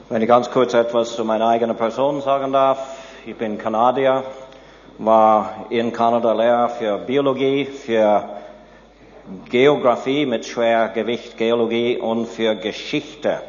Wenn ich ganz kurz etwas zu meiner eigenen Person sagen darf. Ich bin Kanadier, war in Kanada Lehrer für Biologie, für Geografie mit Schwergewicht Geologie und für Geschichte.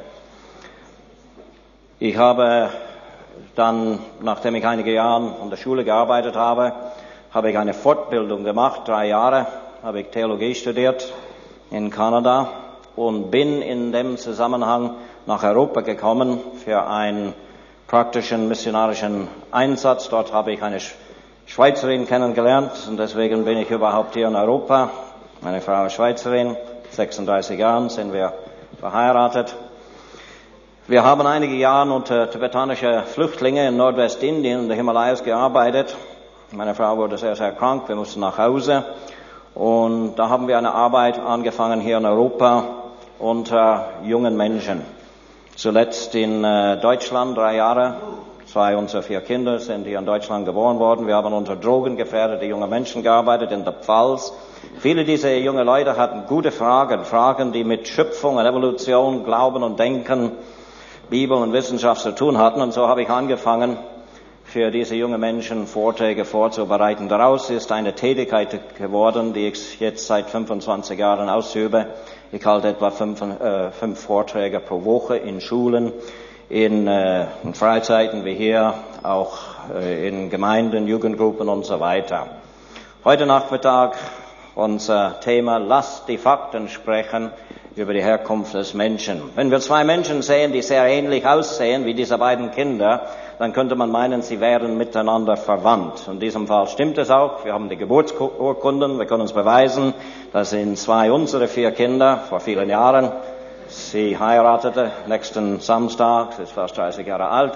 Ich habe dann, nachdem ich einige Jahre an der Schule gearbeitet habe, habe ich eine Fortbildung gemacht. 3 Jahre habe ich Theologie studiert in Kanada und bin in dem Zusammenhang nach Europa gekommen für einen praktischen missionarischen Einsatz. Dort habe ich eine Schweizerin kennengelernt und deswegen bin ich überhaupt hier in Europa. Meine Frau ist Schweizerin, 36 Jahren sind wir verheiratet. Wir haben einige Jahre unter tibetanische Flüchtlinge in Nordwestindien in der Himalayas gearbeitet. Meine Frau wurde sehr, sehr krank, wir mussten nach Hause. Und da haben wir eine Arbeit angefangen hier in Europa unter jungen Menschen. Zuletzt in Deutschland 3 Jahre. 2 unserer 4 Kinder sind hier in Deutschland geboren worden. Wir haben unter drogengefährdete junge Menschen gearbeitet in der Pfalz. Viele dieser jungen Leute hatten gute Fragen, die mit Schöpfung und Evolution, Glauben und Denken, Bibel und Wissenschaft zu tun hatten. Und so habe ich angefangen, für diese jungen Menschen Vorträge vorzubereiten. Daraus ist eine Tätigkeit geworden, die ich jetzt seit 25 Jahren ausübe. Ich halte etwa 5 Vorträge pro Woche in Schulen, in Freizeiten wie hier, auch in Gemeinden, Jugendgruppen und so weiter. Heute Nachmittag unser Thema: Lasst die Fakten sprechen über die Herkunft des Menschen. Wenn wir 2 Menschen sehen, die sehr ähnlich aussehen wie diese beiden Kinder, dann könnte man meinen, sie wären miteinander verwandt. In diesem Fall stimmt es auch. Wir haben die Geburtsurkunden. Wir können uns beweisen, das sind 2 unserer 4 Kinder vor vielen Jahren. Sie heiratete nächsten Samstag, sie ist fast 30 Jahre alt.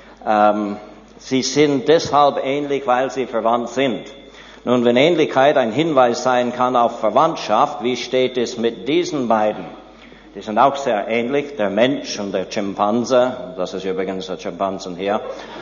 Sie sind deshalb ähnlich, weil sie verwandt sind. Nun, wenn Ähnlichkeit ein Hinweis sein kann auf Verwandtschaft, wie steht es mit diesen beiden? Die sind auch sehr ähnlich, der Mensch und der Schimpanse. Das ist übrigens der Schimpansen hier.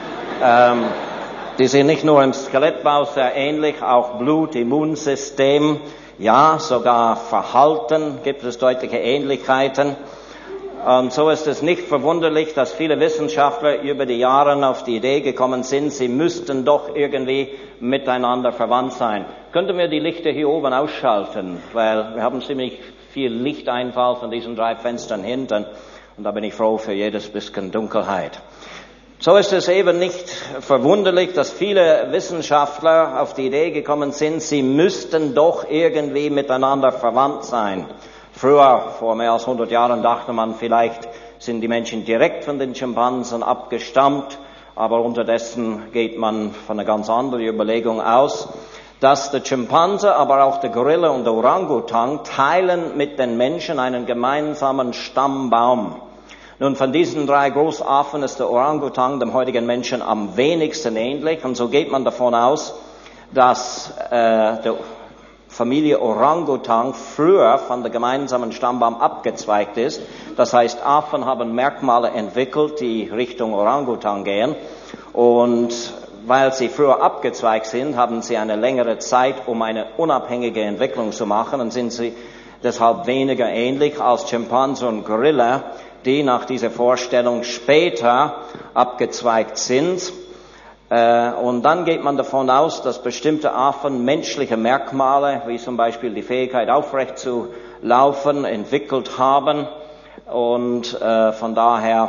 Die sind nicht nur im Skelettbau sehr ähnlich, auch Blut, Immunsystem, ja, sogar Verhalten gibt es deutliche Ähnlichkeiten. Und so ist es nicht verwunderlich, dass viele Wissenschaftler über die Jahre auf die Idee gekommen sind, sie müssten doch irgendwie miteinander verwandt sein. Könnten wir die Lichter hier oben ausschalten, weil wir haben ziemlich viel Lichteinfall von diesen 3 Fenstern hinten und da bin ich froh für jedes bisschen Dunkelheit. So ist es eben nicht verwunderlich, dass viele Wissenschaftler auf die Idee gekommen sind, sie müssten doch irgendwie miteinander verwandt sein. Früher, vor mehr als 100 Jahren, dachte man, vielleicht sind die Menschen direkt von den Schimpansen abgestammt, aber unterdessen geht man von einer ganz anderen Überlegung aus, dass der Schimpanse, aber auch der Gorilla und der Orangutan teilen mit den Menschen einen gemeinsamen Stammbaum. Nun, von diesen 3 Großaffen ist der Orangutan dem heutigen Menschen am wenigsten ähnlich, und so geht man davon aus, dass der Familie Orangutan früher von der gemeinsamen Stammbaum abgezweigt ist. Das heißt, Affen haben Merkmale entwickelt, die Richtung Orangutan gehen. Und weil sie früher abgezweigt sind, haben sie eine längere Zeit, um eine unabhängige Entwicklung zu machen, und sind sie deshalb weniger ähnlich als Schimpanse und Gorilla, die nach dieser Vorstellung später abgezweigt sind. Und dann geht man davon aus, dass bestimmte Affen menschliche Merkmale, wie zum Beispiel die Fähigkeit aufrecht zu laufen, entwickelt haben und von daher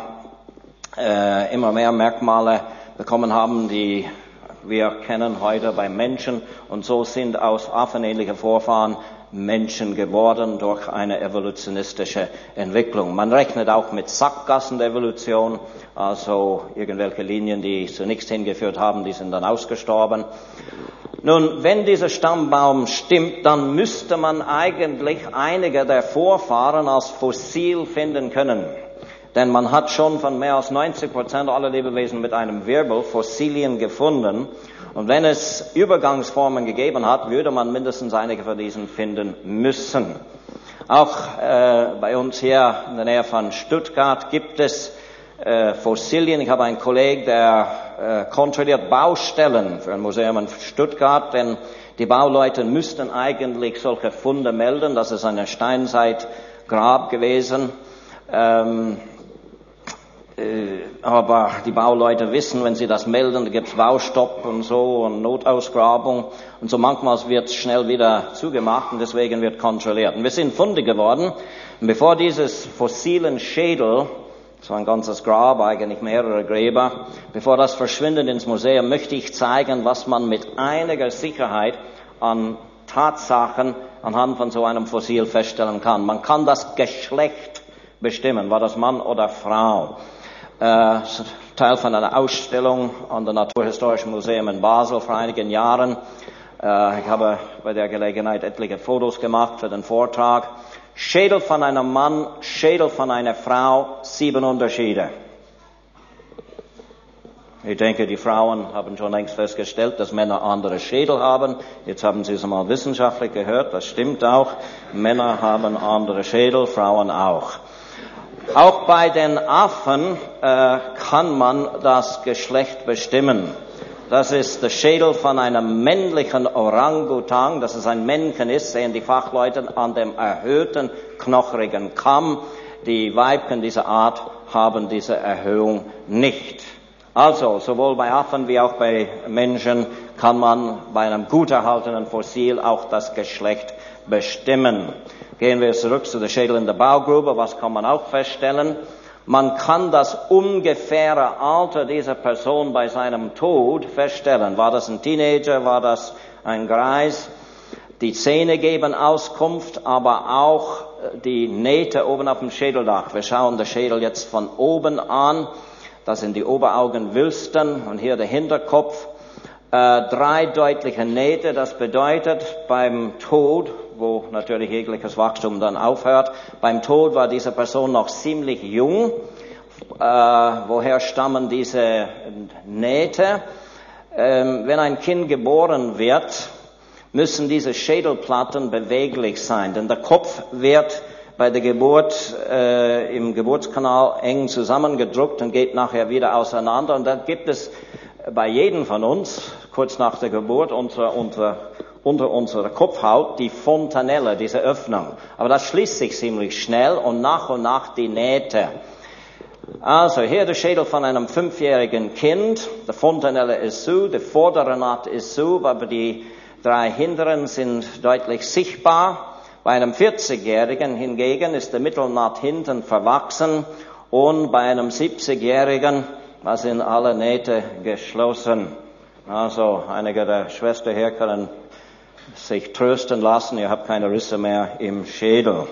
immer mehr Merkmale bekommen haben, die wir kennen heute beim Menschen. Und so sind aus affenähnlichen Vorfahren Menschen geworden durch eine evolutionistische Entwicklung. Man rechnet auch mit Sackgassen der Evolution, also irgendwelche Linien, die zu nichts hingeführt haben, die sind dann ausgestorben. Nun, wenn dieser Stammbaum stimmt, dann müsste man eigentlich einige der Vorfahren als fossil finden können. Denn man hat schon von mehr als 90% aller Lebewesen mit einem Wirbel Fossilien gefunden. Und wenn es Übergangsformen gegeben hat, würde man mindestens einige von diesen finden müssen. Auch bei uns hier in der Nähe von Stuttgart gibt es Fossilien. Ich habe einen Kollegen, der kontrolliert Baustellen für ein Museum in Stuttgart, denn die Bauleute müssten eigentlich solche Funde melden. Das ist eine Steinzeitgrab gewesen. Aber die Bauleute wissen, wenn sie das melden, da gibt's Baustopp und so und Notausgrabung. Und so manchmal wird es schnell wieder zugemacht und deswegen wird kontrolliert. Und wir sind fundig geworden. Und bevor dieses fossilen Schädel, so ein ganzes Grab, eigentlich mehrere Gräber, bevor das verschwindet ins Museum, möchte ich zeigen, was man mit einiger Sicherheit an Tatsachen anhand von so einem Fossil feststellen kann. Man kann das Geschlecht bestimmen, war das Mann oder Frau. Teil von einer Ausstellung an der Naturhistorischen Museum in Basel vor einigen Jahren. Ich habe bei der Gelegenheit etliche Fotos gemacht für den Vortrag. Schädel von einem Mann, Schädel von einer Frau, 7 Unterschiede. Ich denke, die Frauen haben schon längst festgestellt, dass Männer andere Schädel haben. Jetzt haben Sie es mal wissenschaftlich gehört, das stimmt auch. Männer haben andere Schädel, Frauen auch. Auch bei den Affen kann man das Geschlecht bestimmen. Das ist der Schädel von einem männlichen Orangutan, dass es ein Männchen ist, sehen die Fachleute an dem erhöhten, knochigen Kamm. Die Weibchen dieser Art haben diese Erhöhung nicht. Also, sowohl bei Affen wie auch bei Menschen kann man bei einem gut erhaltenen Fossil auch das Geschlecht bestimmen. Gehen wir zurück zu der Schädel in der Baugrube. Was kann man auch feststellen? Man kann das ungefähre Alter dieser Person bei seinem Tod feststellen. War das ein Teenager? War das ein Greis? Die Zähne geben Auskunft, aber auch die Nähte oben auf dem Schädeldach. Wir schauen den Schädel jetzt von oben an. Das sind die Oberaugenwülsten und hier der Hinterkopf. 3 deutliche Nähte, das bedeutet beim Tod, wo natürlich jegliches Wachstum dann aufhört, beim Tod war diese Person noch ziemlich jung. Woher stammen diese Nähte? Wenn ein Kind geboren wird, müssen diese Schädelplatten beweglich sein, denn der Kopf wird bei der Geburt im Geburtskanal eng zusammengedrückt und geht nachher wieder auseinander. Und dann gibt es bei jedem von uns, kurz nach der Geburt, unter unserer Kopfhaut, die Fontanelle, diese Öffnung. Aber das schließt sich ziemlich schnell und nach die Nähte. Also hier der Schädel von einem 5-jährigen Kind. Die Fontanelle ist zu, die vordere Naht ist zu, aber die 3 hinteren sind deutlich sichtbar. Bei einem 40-Jährigen hingegen ist der Mittelnaht hinten verwachsen und bei einem 70-Jährigen sind alle Nähte geschlossen. Also einige der Schwestern hier können sich trösten lassen, ihr habt keine Risse mehr im Schädel.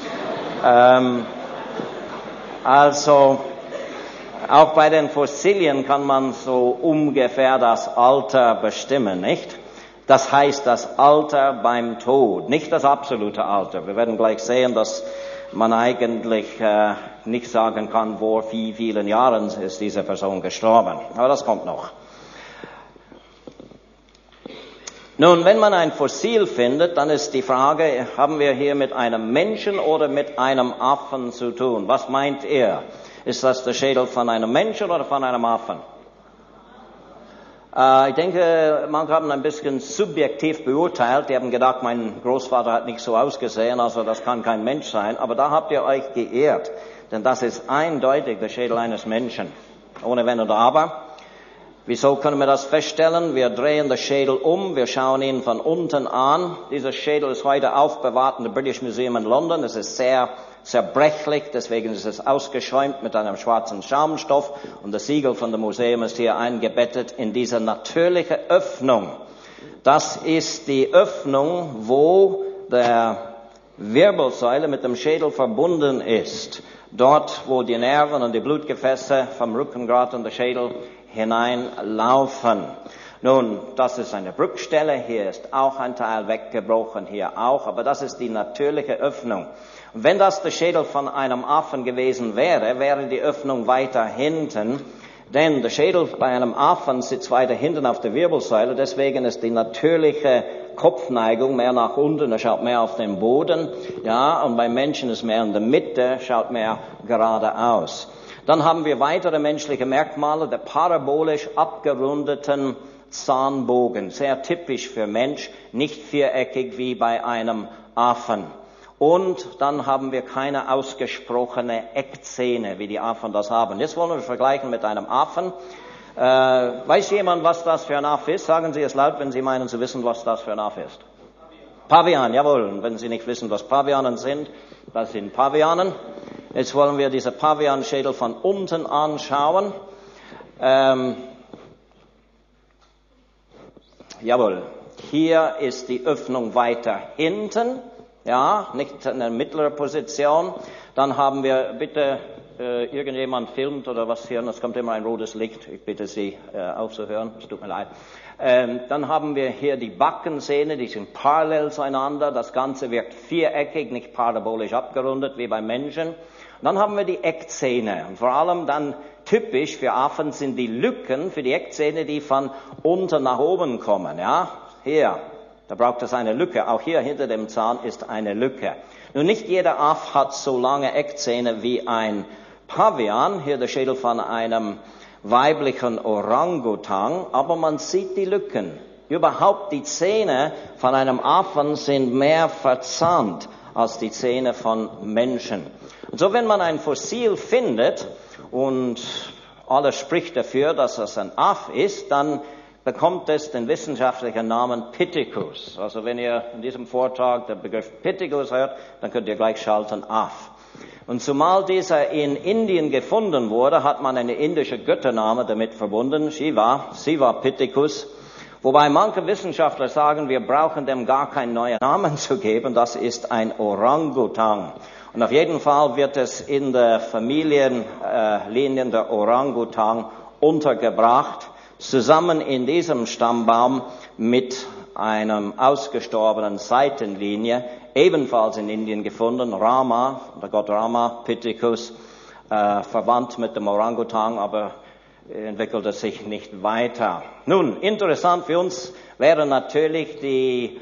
Also auch bei den Fossilien kann man so ungefähr das Alter bestimmen, nicht? Das heißt das Alter beim Tod, nicht das absolute Alter. Wir werden gleich sehen, dass man eigentlich nicht sagen kann, vor wie vielen Jahren ist diese Person gestorben. Aber das kommt noch. Nun, wenn man ein Fossil findet, dann ist die Frage, haben wir hier mit einem Menschen oder mit einem Affen zu tun? Was meint ihr? Ist das der Schädel von einem Menschen oder von einem Affen? Ich denke, manche haben ein bisschen subjektiv beurteilt. Die haben gedacht, mein Großvater hat nicht so ausgesehen, also das kann kein Mensch sein. Aber da habt ihr euch geirrt, denn das ist eindeutig der Schädel eines Menschen. Ohne Wenn und Aber. Wieso können wir das feststellen? Wir drehen den Schädel um, wir schauen ihn von unten an. Dieser Schädel ist heute aufbewahrt in dem British Museum in London. Es ist sehr zerbrechlich, deswegen ist es ausgeschäumt mit einem schwarzen Schaumstoff und das Siegel von dem Museum ist hier eingebettet in diese natürliche Öffnung. Das ist die Öffnung, wo der Wirbelsäule mit dem Schädel verbunden ist. Dort, wo die Nerven und die Blutgefäße vom Rückengrat und der Schädel hineinlaufen. Nun, das ist eine Bruchstelle, hier ist auch ein Teil weggebrochen, hier auch, aber das ist die natürliche Öffnung. Und wenn das der Schädel von einem Affen gewesen wäre, wäre die Öffnung weiter hinten, denn der Schädel bei einem Affen sitzt weiter hinten auf der Wirbelsäule, deswegen ist die natürliche Kopfneigung mehr nach unten, er schaut mehr auf den Boden, ja, und beim Menschen ist mehr in der Mitte, schaut mehr geradeaus. Dann haben wir weitere menschliche Merkmale, der parabolisch abgerundeten Zahnbogen, sehr typisch für Mensch, nicht viereckig wie bei einem Affen. Und dann haben wir keine ausgesprochene Eckzähne, wie die Affen das haben. Jetzt wollen wir vergleichen mit einem Affen. Weiß jemand, was das für ein Affe ist? Sagen Sie es laut, wenn Sie meinen zu wissen, was das für ein Affe ist. Pavian, jawohl. Und wenn Sie nicht wissen, was Pavianen sind, das sind Pavianen. Jetzt wollen wir diese Pavianschädel von unten anschauen. Jawohl. Hier ist die Öffnung weiter hinten. Ja, nicht in der mittleren Position. Dann haben wir, bitte, irgendjemand filmt oder was hier, es kommt immer ein rotes Licht. Ich bitte Sie aufzuhören, es tut mir leid. Dann haben wir hier die Backenzähne, die sind parallel zueinander. Das Ganze wirkt viereckig, nicht parabolisch abgerundet wie beim Menschen. Und dann haben wir die Eckzähne. Und vor allem dann typisch für Affen sind die Lücken für die Eckzähne, die von unten nach oben kommen. Ja, hier. Da braucht es eine Lücke. Auch hier hinter dem Zahn ist eine Lücke. Nun, nicht jeder Aff hat so lange Eckzähne wie ein Pavian. Hier der Schädel von einem weiblichen Orangutan. Aber man sieht die Lücken. Überhaupt die Zähne von einem Affen sind mehr verzahnt als die Zähne von Menschen. Und so, wenn man ein Fossil findet und alles spricht dafür, dass es ein Aff ist, dann bekommt es den wissenschaftlichen Namen Pithecia. Also wenn ihr in diesem Vortrag den Begriff Pithecia hört, dann könnt ihr gleich schalten Aff. Und zumal dieser in Indien gefunden wurde, hat man eine indische Göttername damit verbunden, Shiva Pithecia. Wobei manche Wissenschaftler sagen, wir brauchen dem gar keinen neuen Namen zu geben, das ist ein Orangutan. Und auf jeden Fall wird es in der Familienlinien der Orangutan untergebracht, zusammen in diesem Stammbaum mit einem ausgestorbenen Seitenlinie, ebenfalls in Indien gefunden, Rama, der Gott Rama, Pithecia, verwandt mit dem Orangutan, aber entwickelte sich nicht weiter. Nun, interessant für uns wären natürlich die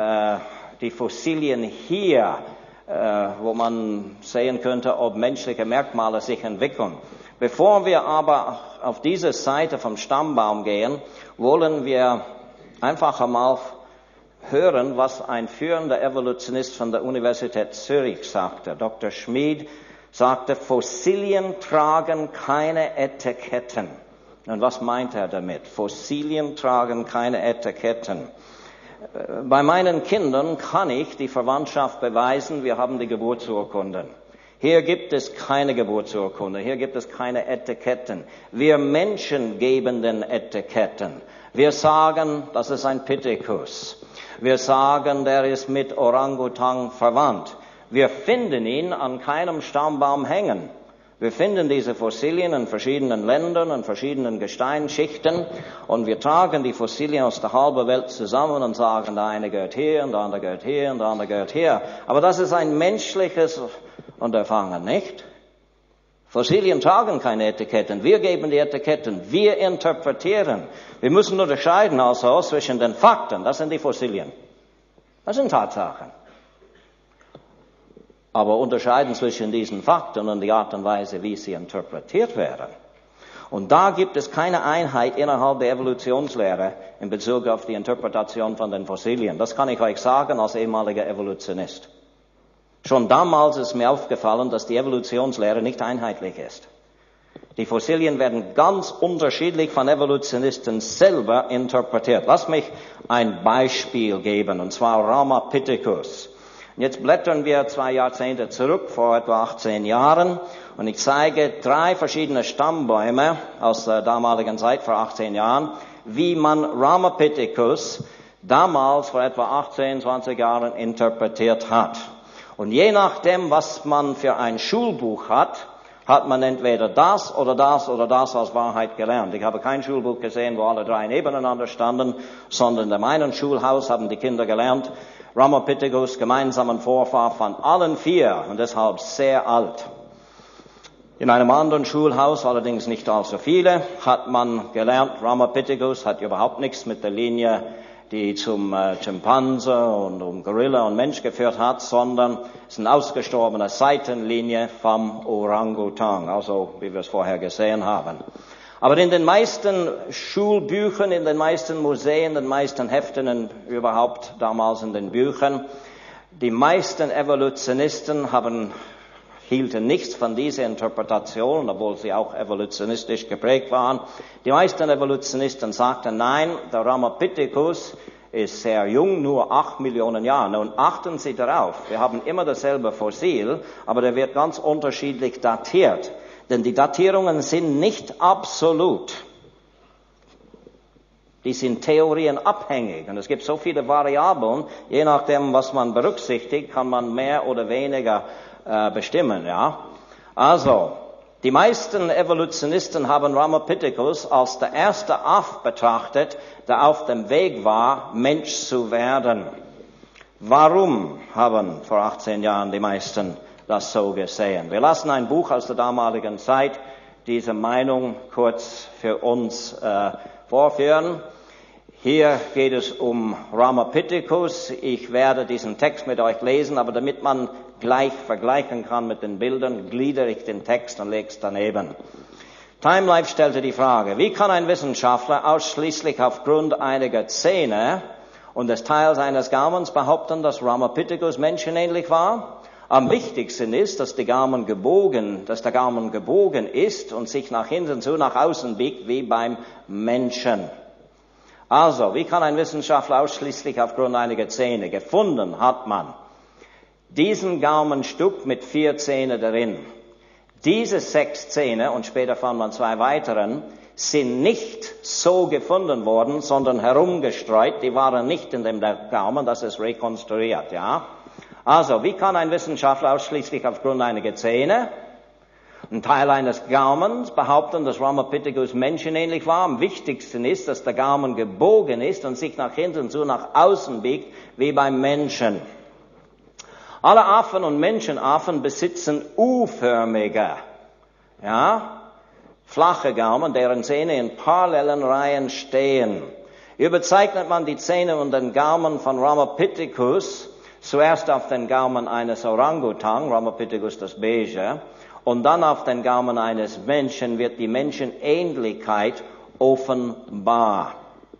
Fossilien hier, wo man sehen könnte, ob menschliche Merkmale sich entwickeln. Bevor wir aber auf diese Seite vom Stammbaum gehen, wollen wir einfach einmal hören, was ein führender Evolutionist von der Universität Zürich sagte. Dr. Schmid sagte, Fossilien tragen keine Etiketten. Und was meint er damit? Fossilien tragen keine Etiketten. Bei meinen Kindern kann ich die Verwandtschaft beweisen, wir haben die Geburtsurkunden. Hier gibt es keine Geburtsurkunde, hier gibt es keine Etiketten. Wir Menschen geben den Etiketten. Wir sagen, das ist ein Pithecia. Wir sagen, der ist mit Orangutan verwandt. Wir finden ihn an keinem Stammbaum hängen. Wir finden diese Fossilien in verschiedenen Ländern, in verschiedenen Gesteinsschichten und wir tragen die Fossilien aus der halben Welt zusammen und sagen, der eine gehört hier und der andere gehört hier und der andere gehört hier. Aber das ist ein menschliches Unterfangen, nicht? Fossilien tragen keine Etiketten. Wir geben die Etiketten. Wir interpretieren. Wir müssen unterscheiden also zwischen den Fakten. Das sind die Fossilien. Das sind Tatsachen. Aber unterscheiden zwischen diesen Fakten und die Art und Weise, wie sie interpretiert werden. Und da gibt es keine Einheit innerhalb der Evolutionslehre in Bezug auf die Interpretation von den Fossilien. Das kann ich euch sagen als ehemaliger Evolutionist. Schon damals ist mir aufgefallen, dass die Evolutionslehre nicht einheitlich ist. Die Fossilien werden ganz unterschiedlich von Evolutionisten selber interpretiert. Lass mich ein Beispiel geben, und zwar Rama Pithecia. Jetzt blättern wir 2 Jahrzehnte zurück, vor etwa 18 Jahren, und ich zeige 3 verschiedene Stammbäume aus der damaligen Zeit, vor 18 Jahren, wie man Rama Pithecia damals, vor etwa 18, 20 Jahren, interpretiert hat. Und je nachdem, was man für ein Schulbuch hat, hat man entweder das oder das oder das als Wahrheit gelernt. Ich habe kein Schulbuch gesehen, wo alle 3 nebeneinander standen, sondern in meinem Schulhaus haben die Kinder gelernt, Rama Pithecia, gemeinsamen Vorfahr von allen 4 und deshalb sehr alt. In einem anderen Schulhaus, allerdings nicht allzu viele, hat man gelernt, Rama Pithecia hat überhaupt nichts mit der Linie, die zum Schimpanse und Gorilla und Mensch geführt hat, sondern es ist eine ausgestorbene Seitenlinie vom Orangutan, also wie wir es vorher gesehen haben. Aber in den meisten Schulbüchern, in den meisten Museen, in den meisten Heften überhaupt damals in den Büchern, Die meisten Evolutionisten hielten nichts von dieser Interpretation, obwohl sie auch evolutionistisch geprägt waren. Die meisten Evolutionisten sagten, nein, der Ramapithecus ist sehr jung, nur 8 Millionen Jahre. Nun achten Sie darauf, wir haben immer dasselbe Fossil, aber der wird ganz unterschiedlich datiert. Denn die Datierungen sind nicht absolut. Die sind theorienabhängig. Und es gibt so viele Variablen, je nachdem, was man berücksichtigt, kann man mehr oder weniger bestimmen, ja. Also, die meisten Evolutionisten haben Ramapithecus als der erste Aff betrachtet, der auf dem Weg war, Mensch zu werden. Warum haben vor 18 Jahren die meisten das so gesehen? Wir lassen ein Buch aus der damaligen Zeit diese Meinung kurz für uns vorführen. Hier geht es um Ramapithecus. Ich werde diesen Text mit euch lesen, aber damit man gleich vergleichen kann mit den Bildern, gliedere ich den Text und lege es daneben. Time Life stellte die Frage, wie kann ein Wissenschaftler ausschließlich aufgrund einiger Zähne und des Teils eines Gaumens behaupten, dass Ramapithecus menschenähnlich war? Am wichtigsten ist, dass der Gaumen gebogen ist und sich nach hinten zu, nach außen biegt, wie beim Menschen. Also, wie kann ein Wissenschaftler ausschließlich aufgrund einiger Zähne? Gefunden hat man diesen Gaumenstück mit 4 Zähnen darin. Diese 6 Zähne, und später fand man 2 weiteren, sind nicht so gefunden worden, sondern herumgestreut. Die waren nicht in dem Gaumen, das ist rekonstruiert, ja. Also, wie kann ein Wissenschaftler ausschließlich aufgrund einiger Zähne, ein Teil eines Gaumens, behaupten, dass Ramapithecus menschenähnlich war? Am wichtigsten ist, dass der Gaumen gebogen ist und sich nach hinten zu, nach außen biegt, wie beim Menschen. Alle Affen und Menschenaffen besitzen U-förmige, ja, flache Gaumen, deren Zähne in parallelen Reihen stehen. Hier bezeichnet man die Zähne und den Gaumen von Ramapithecus zuerst auf den Gaumen eines Orangutan, Ramapithecus das Beige, und dann auf den Gaumen eines Menschen wird die Menschenähnlichkeit offenbar.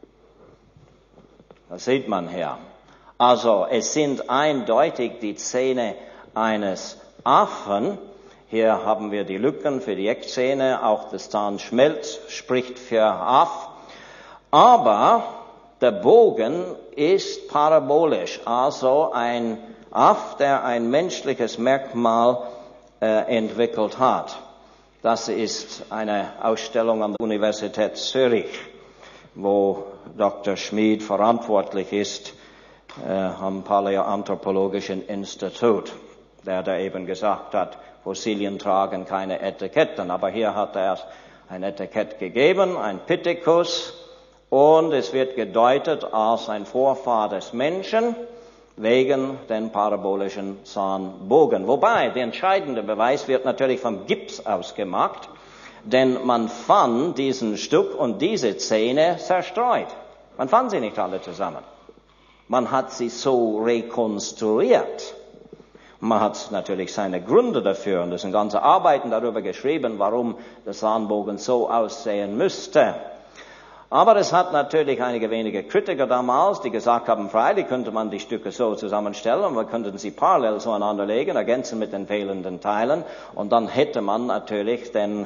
Das sieht man hier. Also, es sind eindeutig die Zähne eines Affen. Hier haben wir die Lücken für die Eckzähne, auch das Zahnschmelz spricht für Aff. Aber der Bogen ist parabolisch, also ein Aff, der ein menschliches Merkmal entwickelt hat. Das ist eine Ausstellung an der Universität Zürich, wo Dr. Schmid verantwortlich ist am Paläoanthropologischen Institut, der da eben gesagt hat, Fossilien tragen keine Etiketten. Aber hier hat er ein Etikett gegeben, ein Pithecus, und es wird gedeutet als ein Vorfahr des Menschen wegen den parabolischen Zahnbogen. Wobei, der entscheidende Beweis wird natürlich vom Gips ausgemacht, denn man fand diesen Stück und diese Zähne zerstreut. Man fand sie nicht alle zusammen. Man hat sie so rekonstruiert. Man hat natürlich seine Gründe dafür, und es sind ganze Arbeiten darüber geschrieben, warum der Zahnbogen so aussehen müsste. Aber es hat natürlich einige wenige Kritiker damals, die gesagt haben, freilich könnte man die Stücke so zusammenstellen und wir könnten sie parallel zueinander legen, ergänzen mit den fehlenden Teilen, und dann hätte man natürlich den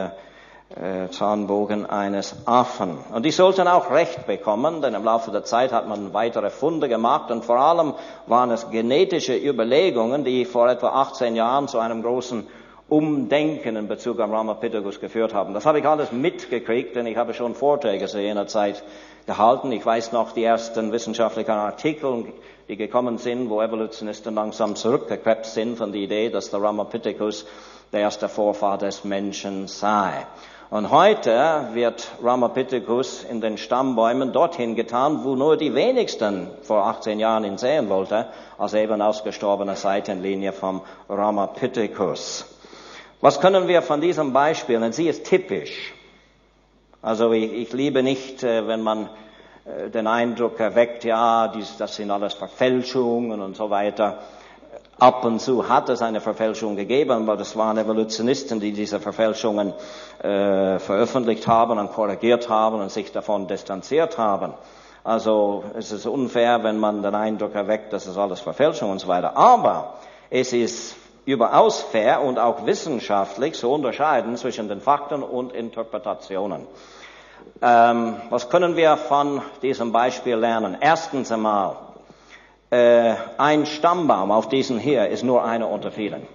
Zahnbogen eines Affen. Und die sollten auch Recht bekommen, denn im Laufe der Zeit hat man weitere Funde gemacht, und vor allem waren es genetische Überlegungen, die vor etwa 18 Jahren zu einem großen Umdenken in Bezug auf Ramapithecus geführt haben. Das habe ich alles mitgekriegt, denn ich habe schon Vorträge zu jener Zeit gehalten. Ich weiß noch die ersten wissenschaftlichen Artikel, die gekommen sind, wo Evolutionisten langsam zurückgekehrt sind von der Idee, dass der Ramapithecus der erste Vorfahr des Menschen sei. Und heute wird Ramapithecus in den Stammbäumen dorthin getan, wo nur die wenigsten vor 18 Jahren ihn sehen wollte, als eben ausgestorbene Seitenlinie vom Ramapithecus. Was können wir von diesem Beispiel, denn sie ist typisch. Also ich liebe nicht, wenn man den Eindruck erweckt, ja, das sind alles Verfälschungen und so weiter. Ab und zu hat es eine Verfälschung gegeben, aber das waren Evolutionisten, die diese Verfälschungen veröffentlicht haben und korrigiert haben und sich davon distanziert haben. Also es ist unfair, wenn man den Eindruck erweckt, das ist alles Verfälschung und so weiter. Aber es ist überaus fair und auch wissenschaftlich zu unterscheiden zwischen den Fakten und Interpretationen. Was können wir von diesem Beispiel lernen? Erstens einmal, ein Stammbaum auf diesen hier ist nur einer unter vielen.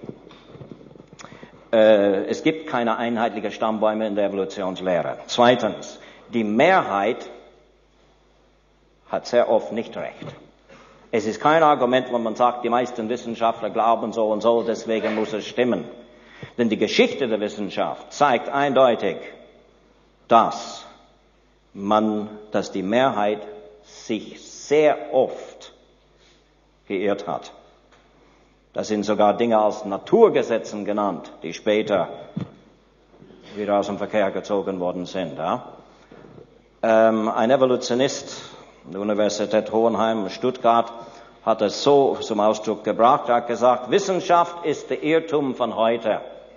Es gibt keine einheitlichen Stammbäume in der Evolutionslehre. Zweitens, die Mehrheit hat sehr oft nicht recht. Es ist kein Argument, wenn man sagt, die meisten Wissenschaftler glauben so und so, deswegen muss es stimmen. Denn die Geschichte der Wissenschaft zeigt eindeutig, dass die Mehrheit sich sehr oft geirrt hat. Das sind sogar Dinge als Naturgesetzen genannt, die später wieder aus dem Verkehr gezogen worden sind. Ja? Ein Evolutionist an der Universität Hohenheim in Stuttgart hat es so zum Ausdruck gebracht, er hat gesagt, Wissenschaft ist der Irrtum von heute.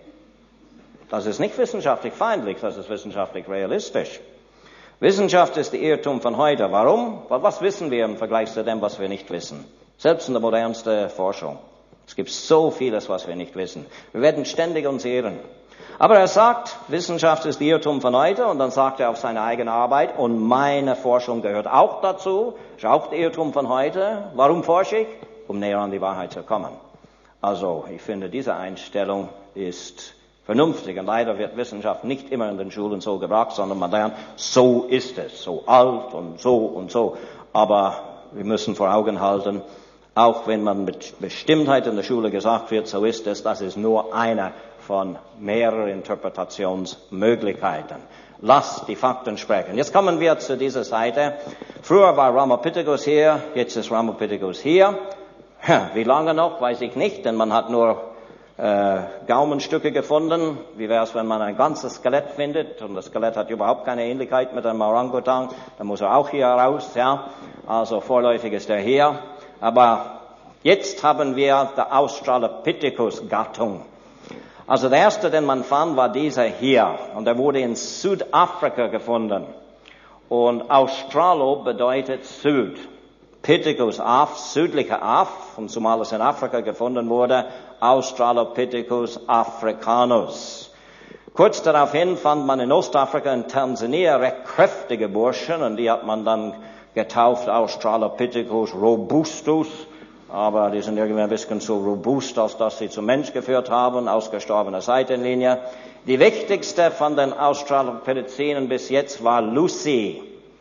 Das ist nicht wissenschaftlich feindlich, das ist wissenschaftlich realistisch. Wissenschaft ist der Irrtum von heute. Warum? Weil was wissen wir im Vergleich zu dem, was wir nicht wissen? Selbst in der modernsten Forschung. Es gibt so vieles, was wir nicht wissen. Wir werden ständig uns irren. Aber er sagt, Wissenschaft ist der Irrtum von heute, und dann sagt er auf seine eigene Arbeit, und meine Forschung gehört auch dazu, ist auch der Irrtum von heute. Warum forsche ich? Um näher an die Wahrheit zu kommen. Also, ich finde, diese Einstellung ist vernünftig, und leider wird Wissenschaft nicht immer in den Schulen so gebracht, sondern man lernt, so ist es, so alt und so und so. Aber wir müssen vor Augen halten, auch wenn man mit Bestimmtheit in der Schule gesagt wird, so ist es, das ist nur eine von mehreren Interpretationsmöglichkeiten. Lass die Fakten sprechen. Jetzt kommen wir zu dieser Seite. Früher war Ramapithecus hier, jetzt ist Ramapithecus hier. Wie lange noch, weiß ich nicht, denn man hat nur Gaumenstücke gefunden. Wie wäre es, wenn man ein ganzes Skelett findet, und das Skelett hat überhaupt keine Ähnlichkeit mit einem Orangutan, dann muss er auch hier raus, ja. Also vorläufig ist er hier. Aber jetzt haben wir die Australopithecus-Gattung. Also der erste, den man fand, war dieser hier. Und er wurde in Südafrika gefunden. Und Australo bedeutet Süd. Pithecus af, südlicher Af, und zumal es in Afrika gefunden wurde, Australopithecus africanus. Kurz daraufhin fand man in Ostafrika, in Tansania, recht kräftige Burschen, und die hat man dann getauft Australopithecus robustus, aber die sind irgendwie ein bisschen zu robust, als dass sie zum Mensch geführt haben, ausgestorbene Seitenlinie. Die wichtigste von den Australopithecinen bis jetzt war Lucy.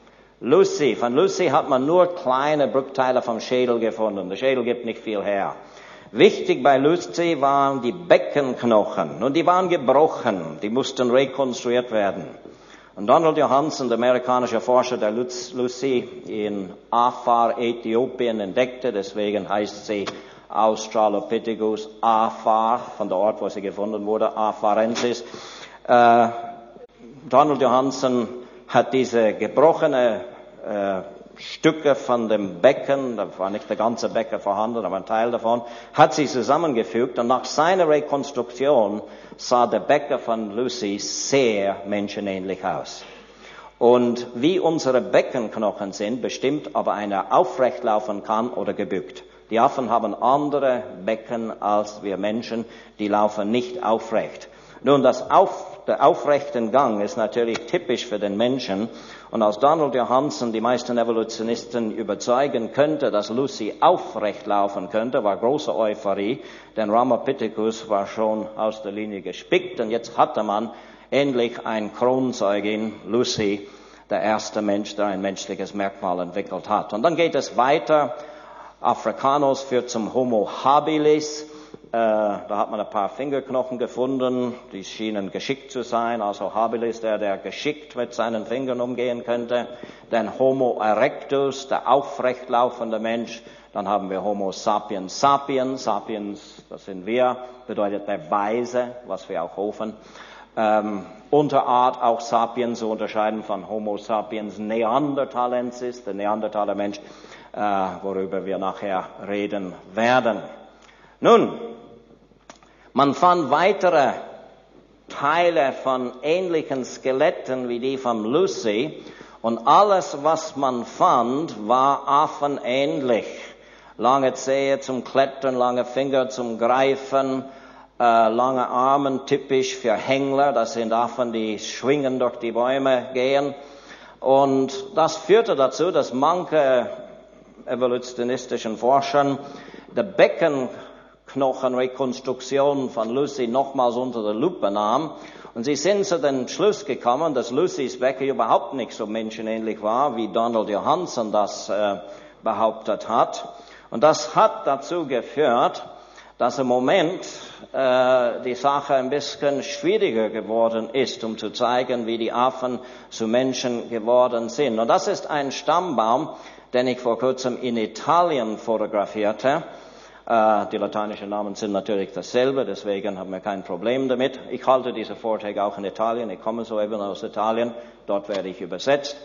Von Lucy hat man nur kleine Bruchteile vom Schädel gefunden. Der Schädel gibt nicht viel her. Wichtig bei Lucy waren die Beckenknochen, und die waren gebrochen, die mussten rekonstruiert werden. Und Donald Johanson, der amerikanische Forscher, der Lucy in Afar, Äthiopien entdeckte, deswegen heißt sie Australopithecus Afar, von der Ort, wo sie gefunden wurde, Afarensis. Donald Johanson hat diese gebrochene Stücke von dem Becken, da war nicht der ganze Becken vorhanden, aber ein Teil davon, hat sie zusammengefügt, und nach seiner Rekonstruktion sah der Becken von Lucy sehr menschenähnlich aus. Und wie unsere Beckenknochen sind, bestimmt, ob einer aufrecht laufen kann oder gebückt. Die Affen haben andere Becken als wir Menschen, die laufen nicht aufrecht. Nun, der aufrechten Gang ist natürlich typisch für den Menschen. Und als Donald Johanson die meisten Evolutionisten überzeugen könnte, dass Lucy aufrecht laufen könnte, war große Euphorie, denn Ramapithecus war schon aus der Linie gespickt, und jetzt hatte man endlich ein Kronzeugin, Lucy, der erste Mensch, der ein menschliches Merkmal entwickelt hat. Und dann geht es weiter. Africanus führt zum Homo habilis. Da hat man ein paar Fingerknochen gefunden, die schienen geschickt zu sein. Also habilis, der geschickt mit seinen Fingern umgehen könnte. Dann Homo erectus, der aufrecht laufende Mensch. Dann haben wir Homo sapiens sapiens. Sapiens, das sind wir, bedeutet der Weise, was wir auch hoffen. Unterart auch Sapiens zu unterscheiden von Homo sapiens neanderthalensis, der Neandertaler Mensch, worüber wir nachher reden werden. Nun, man fand weitere Teile von ähnlichen Skeletten wie die von Lucy, Und alles, was man fand, war affenähnlich. Lange Zehe zum Klettern, lange Finger zum Greifen, lange Arme, typisch für Hängler. Das sind Affen, die schwingen durch die Bäume gehen. Und das führte dazu, dass manche evolutionistischen Forscher die Beckenknochenrekonstruktion von Lucy nochmals unter der Lupe nahmen. Und sie sind zu dem Schluss gekommen, dass Lucys Becken überhaupt nicht so menschenähnlich war, wie Donald Johanson das behauptet hat. Und das hat dazu geführt, dass im Moment die Sache ein bisschen schwieriger geworden ist, um zu zeigen, wie die Affen zu Menschen geworden sind. Und das ist ein Stammbaum, den ich vor kurzem in Italien fotografierte. Die lateinischen Namen sind natürlich dasselbe, deswegen haben wir kein Problem damit. Ich halte diese Vorträge auch in Italien. Ich komme soeben aus Italien. Dort werde ich übersetzt.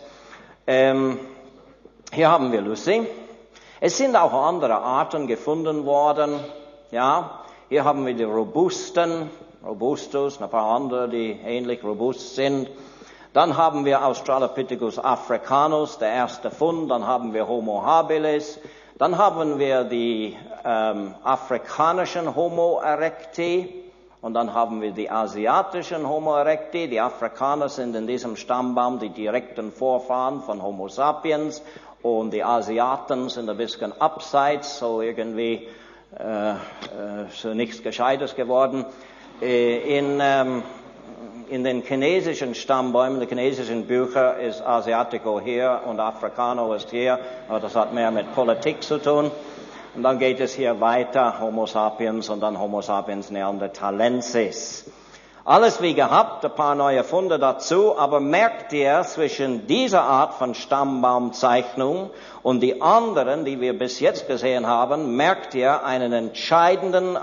Hier haben wir Lucy. Es sind auch andere Arten gefunden worden. Ja, hier haben wir die Robustus, ein paar andere, die ähnlich robust sind. Dann haben wir Australopithecus africanus, der erste Fund. Dann haben wir Homo habilis. Dann haben wir die afrikanischen Homo erecti und dann haben wir die asiatischen Homo erecti. Die Afrikaner sind in diesem Stammbaum die direkten Vorfahren von Homo sapiens und die Asiaten sind ein bisschen abseits, so irgendwie so nichts Gescheites geworden. In den chinesischen Stammbäumen, den chinesischen Büchern ist Asiatico hier und Africano ist hier, aber das hat mehr mit Politik zu tun. Und dann geht es hier weiter, Homo sapiens und dann Homo sapiens neanderthalensis. Alles wie gehabt, ein paar neue Funde dazu, aber merkt ihr zwischen dieser Art von Stammbaumzeichnung und die anderen, die wir bis jetzt gesehen haben, merkt ihr einen entscheidenden,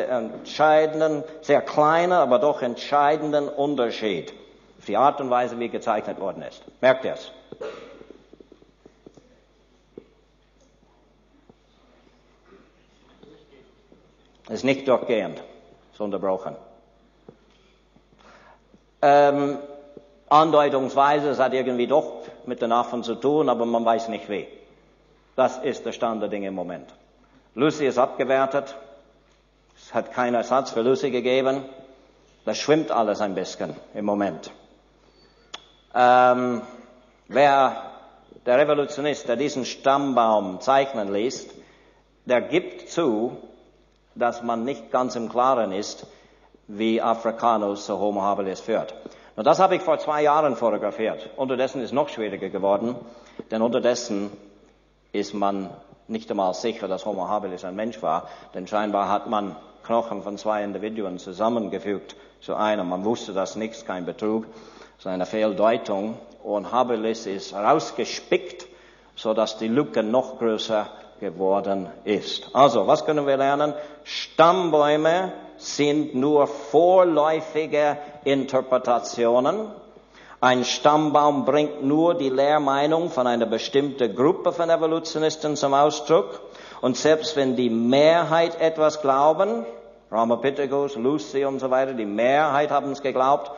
sehr kleinen, aber doch entscheidenden Unterschied. Die Art und Weise, wie gezeichnet worden ist. Merkt ihr es? Es ist nicht durchgehend, es ist unterbrochen. Andeutungsweise, es hat irgendwie doch mit den Affen zu tun, aber man weiß nicht wie. Das ist der Stand der Dinge im Moment. Lucy ist abgewertet. Es hat keinen Ersatz für Lucy gegeben. Das schwimmt alles ein bisschen im Moment. Der Revolutionist, der diesen Stammbaum zeichnen liest, der gibt zu, dass man nicht ganz im Klaren ist, wie Africanus zu Homo habilis führt. Und das habe ich vor 2 Jahren fotografiert. Unterdessen ist es noch schwieriger geworden, denn unterdessen ist man nicht einmal sicher, dass Homo habilis ein Mensch war, denn scheinbar hat man Knochen von 2 Individuen zusammengefügt zu einem. Man wusste das nicht, kein Betrug, es ist eine Fehldeutung. Und habilis ist rausgespickt, sodass die Lücke noch größer geworden ist. Also, was können wir lernen? Stammbäume sind nur vorläufige Interpretationen. Ein Stammbaum bringt nur die Lehrmeinung von einer bestimmten Gruppe von Evolutionisten zum Ausdruck. Und selbst wenn die Mehrheit etwas glauben, Ramapithecus, Lucy und so weiter, die Mehrheit haben es geglaubt,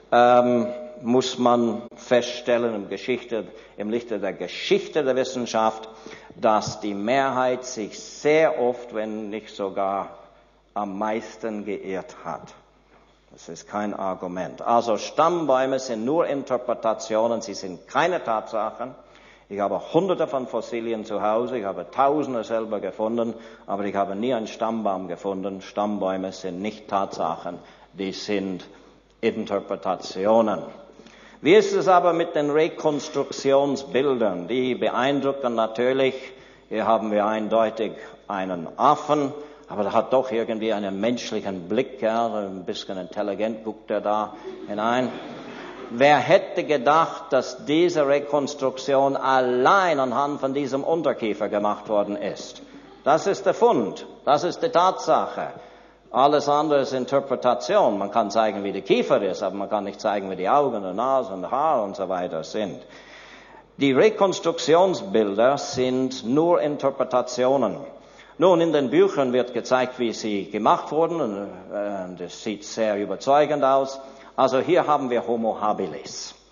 muss man feststellen im Lichte der Geschichte der Wissenschaft, dass die Mehrheit sich sehr oft, wenn nicht sogar am meisten geirrt hat. Das ist kein Argument. Also Stammbäume sind nur Interpretationen, sie sind keine Tatsachen. Ich habe Hunderte von Fossilien zu Hause, ich habe Tausende selber gefunden, aber ich habe nie einen Stammbaum gefunden. Stammbäume sind nicht Tatsachen, die sind Interpretationen. Wie ist es aber mit den Rekonstruktionsbildern? Die beeindrucken natürlich. Hier haben wir eindeutig einen Affen, aber der hat doch irgendwie einen menschlichen Blick, ja, ein bisschen intelligent guckt er da hinein. Wer hätte gedacht, dass diese Rekonstruktion allein anhand von diesem Unterkiefer gemacht worden ist? Das ist der Fund, das ist die Tatsache. Alles andere ist Interpretation. Man kann zeigen, wie der Kiefer ist, aber man kann nicht zeigen, wie die Augen, die Nase und die Haare und so weiter sind. Die Rekonstruktionsbilder sind nur Interpretationen. Nun, in den Büchern wird gezeigt, wie sie gemacht wurden, und das sieht sehr überzeugend aus. Also hier haben wir Homo habilis.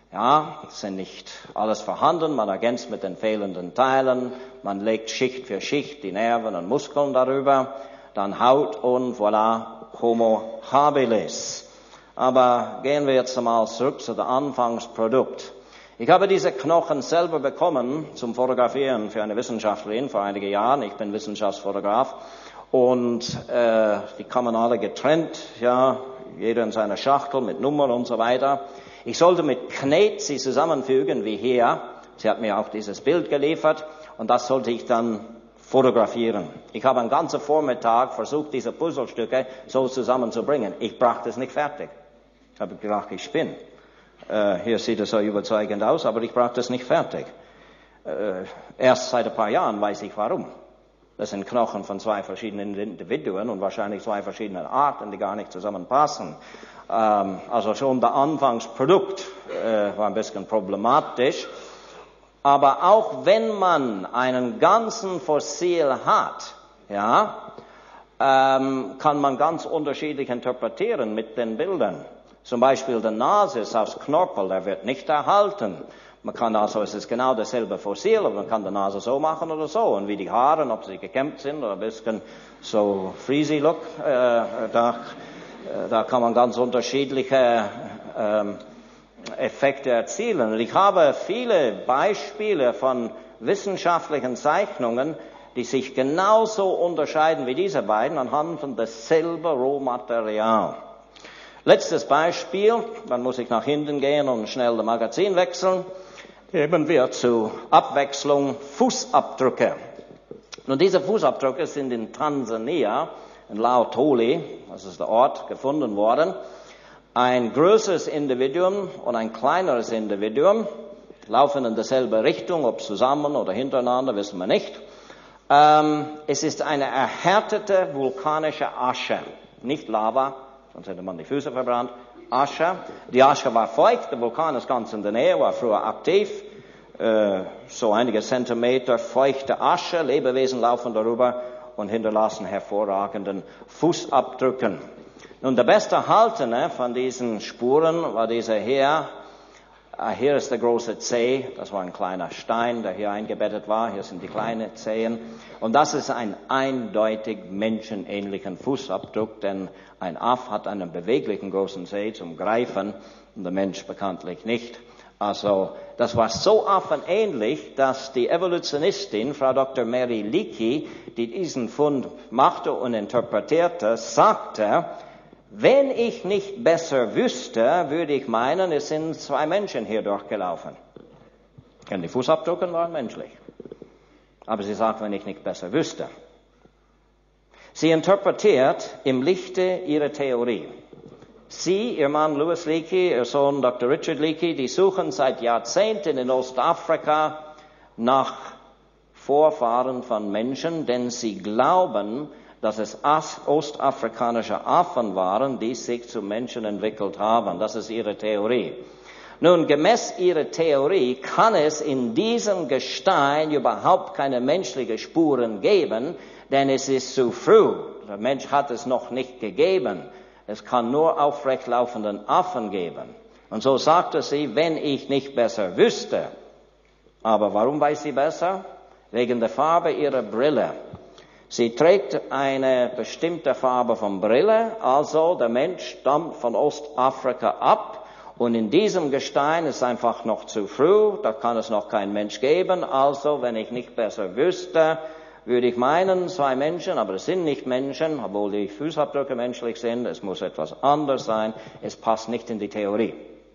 Ja, es sind nicht alles vorhanden, man ergänzt mit den fehlenden Teilen, man legt Schicht für Schicht die Nerven und Muskeln darüber, dann Haut und voilà, Homo habilis. Aber gehen wir jetzt einmal zurück zu dem Anfangsprodukt. Ich habe diese Knochen selber bekommen zum Fotografieren für eine Wissenschaftlerin vor einigen Jahren. Ich bin Wissenschaftsfotograf und die kommen alle getrennt, ja, jeder in seiner Schachtel mit Nummern und so weiter. Ich sollte mit Knet sie zusammenfügen wie hier. Sie hat mir auch dieses Bild geliefert und das sollte ich dann fotografieren. Ich habe einen ganzen Vormittag versucht, diese Puzzlestücke so zusammenzubringen. Ich brachte es nicht fertig. Ich habe gedacht, ich spinne. Hier sieht es so überzeugend aus, aber ich brachte es nicht fertig. Erst seit ein paar Jahren weiß ich warum. Das sind Knochen von zwei verschiedenen Individuen und wahrscheinlich zwei verschiedenen Arten, die gar nicht zusammenpassen. Also schon das Anfangsprodukt war ein bisschen problematisch. Aber auch wenn man einen ganzen Fossil hat, ja, kann man ganz unterschiedlich interpretieren mit den Bildern. Zum Beispiel der Nase ist aus Knorpel, der wird nicht erhalten. Man kann also, es ist genau dasselbe Fossil, aber man kann die Nase so machen oder so. Und wie die Haare, ob sie gekämmt sind oder ein bisschen so Freezy Look, da kann man ganz unterschiedliche Effekte erzielen. Und ich habe viele Beispiele von wissenschaftlichen Zeichnungen, die sich genauso unterscheiden wie diese beiden anhand von dasselbe Rohmaterial. Letztes Beispiel, dann muss ich nach hinten gehen und schnell das Magazin wechseln. Geben wir zur Abwechslung Fußabdrücke. Nun, diese Fußabdrücke sind in Tansania, in Laotoli, das ist der Ort, gefunden worden. Ein größeres Individuum und ein kleineres Individuum laufen in dieselbe Richtung, ob zusammen oder hintereinander, wissen wir nicht. Es ist eine erhärtete vulkanische Asche, nicht Lava, sonst hätte man die Füße verbrannt. Asche. Die Asche war feucht, der Vulkan ist ganz in der Nähe, war früher aktiv. So einige Zentimeter feuchte Asche, Lebewesen laufen darüber und hinterlassen hervorragenden Fußabdrücken. Nun, der beste Erhaltene von diesen Spuren war dieser hier. Hier ist der große Zeh, das war ein kleiner Stein, der hier eingebettet war. Hier sind die kleinen Zehen. Und das ist ein eindeutig menschenähnlichen Fußabdruck, denn ein Aff hat einen beweglichen großen Zeh zum Greifen und der Mensch bekanntlich nicht. Also, das war so affenähnlich, dass die Evolutionistin, Frau Dr. Mary Leakey, die diesen Fund machte und interpretierte, sagte, wenn ich nicht besser wüsste, würde ich meinen, es sind zwei Menschen hier durchgelaufen. Denn die Fußabdrücke waren menschlich. Aber sie sagt, wenn ich nicht besser wüsste. Sie interpretiert im Lichte ihre Theorie. Sie, ihr Mann Louis Leakey, ihr Sohn Dr. Richard Leakey, die suchen seit Jahrzehnten in Ostafrika nach Vorfahren von Menschen, denn sie glauben, dass es ostafrikanische Affen waren, die sich zu Menschen entwickelt haben. Das ist ihre Theorie. Nun, gemäß ihrer Theorie kann es in diesem Gestein überhaupt keine menschlichen Spuren geben, denn es ist zu früh. Der Mensch hat es noch nicht gegeben. Es kann nur aufrecht laufenden Affen geben. Und so sagte sie, wenn ich nicht besser wüsste. Aber warum weiß sie besser? Wegen der Farbe ihrer Brille. Sie trägt eine bestimmte Farbe von Brille, also der Mensch stammt von Ostafrika ab und in diesem Gestein ist einfach noch zu früh, da kann es noch kein Mensch geben, also wenn ich nicht besser wüsste, würde ich meinen, zwei Menschen, aber es sind nicht Menschen, obwohl die Fußabdrücke menschlich sind, es muss etwas anderes sein, es passt nicht in die Theorie.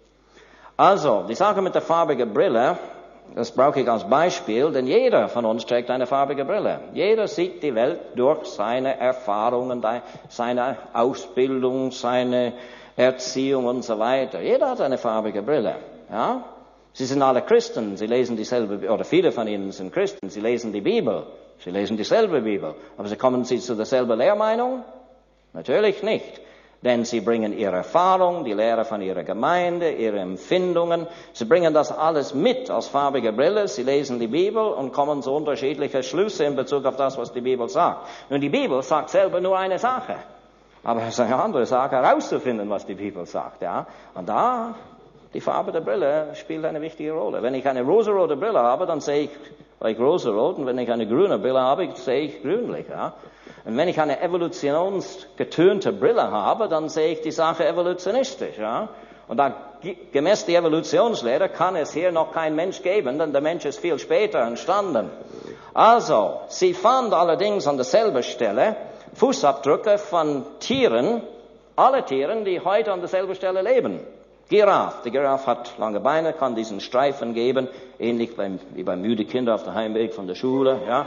Also, die Sache mit der farbigen Brille, das brauche ich als Beispiel, denn jeder von uns trägt eine farbige Brille. Jeder sieht die Welt durch seine Erfahrungen, seine Ausbildung, seine Erziehung und so weiter. Jeder hat eine farbige Brille. Ja? Sie sind alle Christen, sie lesen dieselbe, oder viele von ihnen sind Christen, sie lesen die Bibel, sie lesen dieselbe Bibel. Aber kommen sie zu derselben Lehrmeinung? Natürlich nicht. Denn sie bringen ihre Erfahrung, die Lehre von ihrer Gemeinde, ihre Empfindungen. Sie bringen das alles mit als farbige Brille. Sie lesen die Bibel und kommen zu unterschiedlichen Schlüsse in Bezug auf das, was die Bibel sagt. Nun, die Bibel sagt selber nur eine Sache. Aber es ist eine andere Sache, herauszufinden, was die Bibel sagt. Ja? Und da Die Farbe der Brille spielt eine wichtige Rolle. Wenn ich eine rosarote Brille habe, dann sehe ich rosarot. Und wenn ich eine grüne Brille habe, sehe ich grünlich. Ja? Und wenn ich eine evolutionsgetönte Brille habe, dann sehe ich die Sache evolutionistisch. Ja? Und da, gemäß der Evolutionslehre kann es hier noch kein Mensch geben, denn der Mensch ist viel später entstanden. Also, sie fand allerdings an derselben Stelle Fußabdrücke von Tieren, alle Tieren, die heute an derselben Stelle leben. Giraffe. Die Giraffe hat lange Beine, kann diesen Streifen geben, ähnlich wie bei müde Kinder auf dem Heimweg von der Schule. Ja.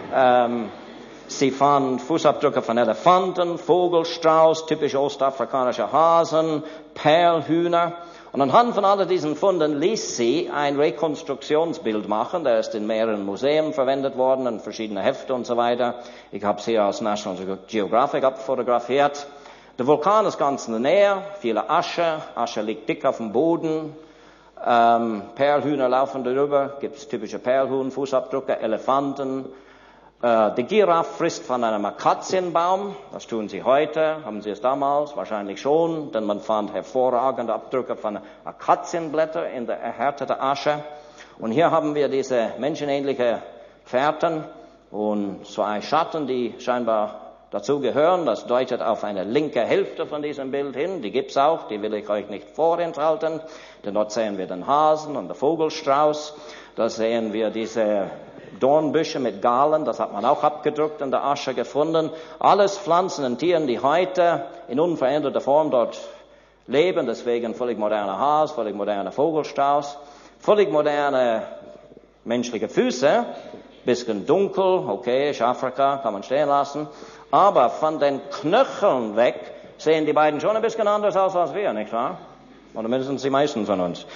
Sie fand Fußabdrücke von Elefanten, Vogelstrauß, typisch ostafrikanische Hasen, Perlhühner. Und anhand von all diesen Funden ließ sie ein Rekonstruktionsbild machen. Der ist in mehreren Museen verwendet worden, in verschiedene Hefte und so weiter. Ich habe es hier aus National Geographic abfotografiert. Der Vulkan ist ganz in der Nähe, viele Asche. Asche liegt dick auf dem Boden. Perlhühner laufen darüber. Gibt es typische Perlhuhn-Fußabdrücke, Elefanten. Die Giraffe frisst von einem Akazienbaum. Das tun sie heute. Haben sie es damals? Wahrscheinlich schon. Denn man fand hervorragende Abdrücke von Akazienblättern in der erhärteten Asche. Und hier haben wir diese menschenähnliche Fährten und so ein Schatten, die scheinbar dazu gehören. Das deutet auf eine linke Hälfte von diesem Bild hin. Die gibt's auch, die will ich euch nicht vorenthalten. Denn dort sehen wir den Hasen und den Vogelstrauß. Da sehen wir diese Dornbüsche mit Galen, das hat man auch abgedruckt in der Asche gefunden. Alles Pflanzen und Tieren, die heute in unveränderter Form dort leben. Deswegen völlig moderner Hase, völlig moderner Vogelstrauß, völlig moderne menschliche Füße. Bisschen dunkel, okay, ist Afrika, kann man stehen lassen. Aber von den Knöcheln weg sehen die beiden schon ein bisschen anders aus als wir, nicht wahr? Oder mindestens die meisten von uns.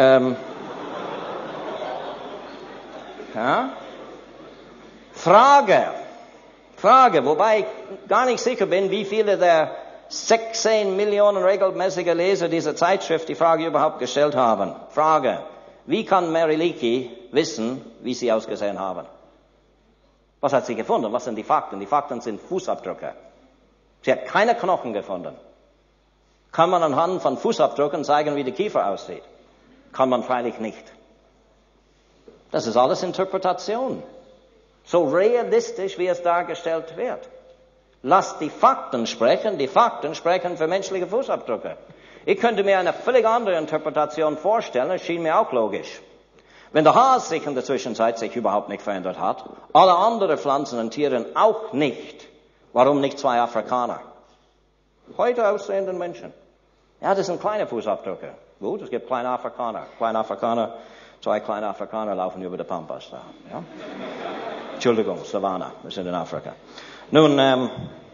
Ja? Frage, wobei ich gar nicht sicher bin, wie viele der 16 Millionen regelmäßiger Leser dieser Zeitschrift die Frage überhaupt gestellt haben. Frage, wie kann Mary Leakey wissen, wie sie ausgesehen haben? Was hat sie gefunden? Was sind die Fakten? Die Fakten sind Fußabdrücke. Sie hat keine Knochen gefunden. Kann man anhand von Fußabdrücken zeigen, wie der Kiefer aussieht? Kann man freilich nicht. Das ist alles Interpretation. So realistisch, wie es dargestellt wird. Lasst die Fakten sprechen für menschliche Fußabdrücke. Ich könnte mir eine völlig andere Interpretation vorstellen, es schien mir auch logisch. Wenn der Hase sich in der Zwischenzeit überhaupt nicht verändert hat, alle anderen Pflanzen und Tiere auch nicht, warum nicht zwei Afrikaner? Heute aussehenden Menschen. Ja, das sind kleine Fußabdrücke. Gut, es gibt kleine Afrikaner. Zwei kleine Afrikaner laufen über die Pampas da. Ja? Entschuldigung, Savannah, wir sind in Afrika. Nun,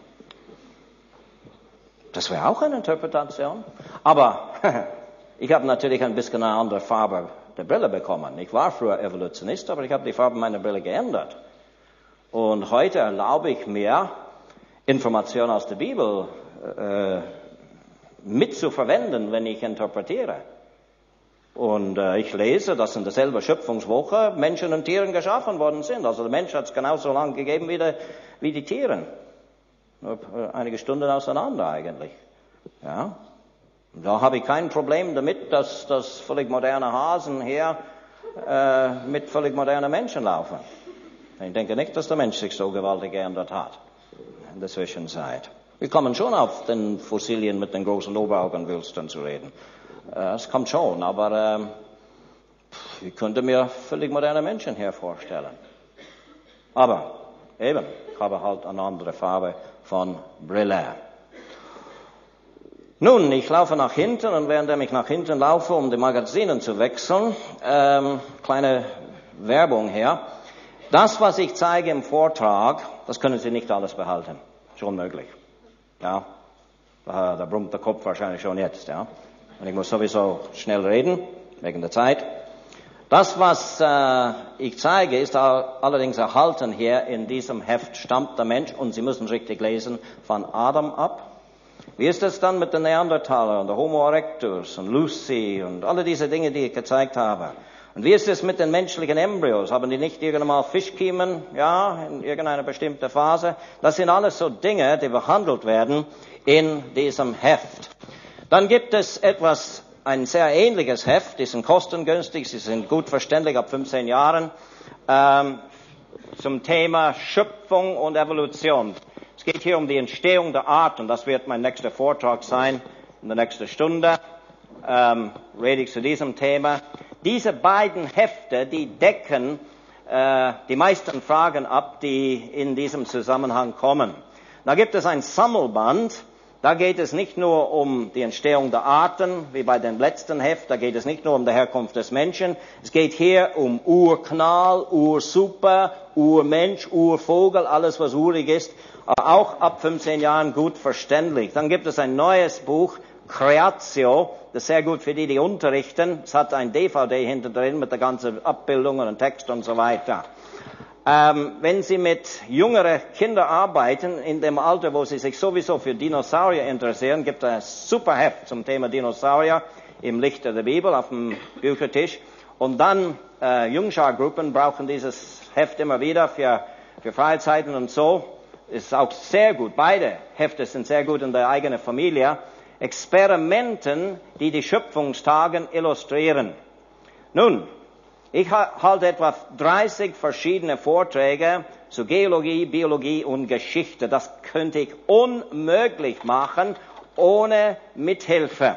das wäre auch eine Interpretation. Aber ich habe natürlich ein bisschen eine andere Farbe der Brille bekommen. Ich war früher Evolutionist, aber ich habe die Farbe meiner Brille geändert. Und heute erlaube ich mir, Informationen aus der Bibel mitzuverwenden, wenn ich interpretiere. Und ich lese, dass in derselben Schöpfungswoche Menschen und Tiere geschaffen worden sind. Also der Mensch hat es genauso lange gegeben wie die Tiere. Nur einige Stunden auseinander eigentlich. Ja. Und da habe ich kein Problem damit, dass völlig moderne Hasen hier mit völlig modernen Menschen laufen. Ich denke nicht, dass der Mensch sich so gewaltig geändert hat in der Zwischenzeit. Wir kommen schon auf den Fossilien mit den großen Oberaugenwülstern zu reden. Es kommt schon, aber ich könnte mir völlig moderne Menschen hier vorstellen. Aber eben, ich habe halt eine andere Farbe von Brille. Nun, ich laufe nach hinten und während ich nach hinten laufe, um die Magazinen zu wechseln, kleine Werbung her. Das, was ich zeige im Vortrag, das können Sie nicht alles behalten. Schon möglich. Ja, da brummt der Kopf wahrscheinlich schon jetzt, ja. Und ich muss sowieso schnell reden, wegen der Zeit. Das, was ich zeige, ist allerdings erhalten hier in diesem Heft Stammt der Mensch, und Sie müssen richtig lesen, von Adam ab. Wie ist es dann mit den Neandertalern, der Homo erectus und Lucy und alle diese Dinge, die ich gezeigt habe? Und wie ist es mit den menschlichen Embryos? Haben die nicht irgendwann mal Fischkiemen? Ja, in irgendeiner bestimmten Phase. Das sind alles so Dinge, die behandelt werden in diesem Heft. Dann gibt es etwas ein sehr ähnliches Heft, die sind kostengünstig, sie sind gut verständlich ab 15 Jahren, zum Thema Schöpfung und Evolution. Es geht hier um die Entstehung der Art, und das wird mein nächster Vortrag sein, in der nächsten Stunde, rede ich zu diesem Thema. Diese beiden Hefte, die decken die meisten Fragen ab, die in diesem Zusammenhang kommen. Da gibt es ein Sammelband, da geht es nicht nur um die Entstehung der Arten, wie bei dem letzten Heft, da geht es nicht nur um die Herkunft des Menschen, es geht hier um Urknall, Ursuper, Urmensch, Urvogel, alles was urig ist, aber auch ab 15 Jahren gut verständlich. Dann gibt es ein neues Buch, Creatio, das ist sehr gut für die unterrichten. Es hat ein DVD hinter drin mit der ganzen Abbildung und Text und so weiter. Wenn Sie mit jüngeren Kindern arbeiten, in dem Alter, wo sie sich sowieso für Dinosaurier interessieren, gibt es ein super Heft zum Thema Dinosaurier im Lichte der Bibel auf dem Büchertisch. Und dann Jungschargruppen brauchen dieses Heft immer wieder für Freizeiten und so. Ist auch sehr gut. Beide Hefte sind sehr gut in der eigenen Familie. Experimenten, die die Schöpfungstagen illustrieren. Nun, ich halte etwa 30 verschiedene Vorträge zu Geologie, Biologie und Geschichte. Das könnte ich unmöglich machen ohne Mithilfe.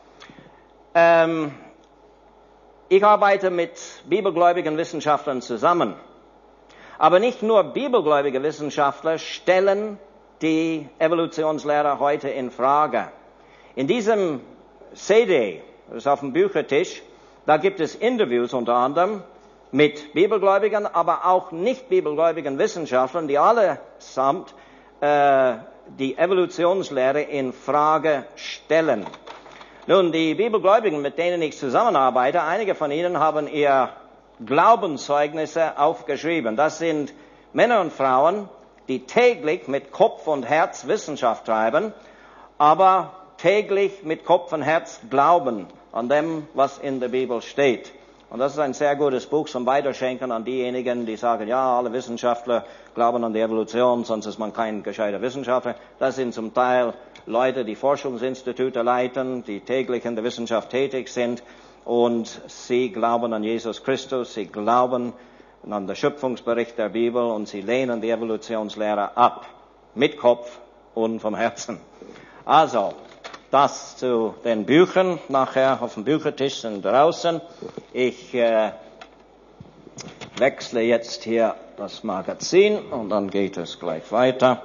Ich arbeite mit bibelgläubigen Wissenschaftlern zusammen. Aber nicht nur bibelgläubige Wissenschaftler stellen die Evolutionslehre heute in Frage. In diesem CD, das ist auf dem Büchertisch, da gibt es Interviews unter anderem mit bibelgläubigen, aber auch nicht bibelgläubigen Wissenschaftlern, die allesamt die Evolutionslehre in Frage stellen. Nun, die Bibelgläubigen, mit denen ich zusammenarbeite, einige von ihnen haben ihr Glaubenszeugnisse aufgeschrieben. Das sind Männer und Frauen, die täglich mit Kopf und Herz Wissenschaft treiben, aber täglich mit Kopf und Herz glauben an dem, was in der Bibel steht. Und das ist ein sehr gutes Buch zum Weiterschenken an diejenigen, die sagen, ja, alle Wissenschaftler glauben an die Evolution, sonst ist man kein gescheiter Wissenschaftler. Das sind zum Teil Leute, die Forschungsinstitute leiten, die täglich in der Wissenschaft tätig sind, und sie glauben an Jesus Christus, sie glauben an den Schöpfungsbericht der Bibel und sie lehnen die Evolutionslehre ab. Mit Kopf und vom Herzen. Also, das zu den Büchern, nachher auf dem Büchertisch sind draußen. Ich wechsle jetzt hier das Magazin und dann geht es gleich weiter.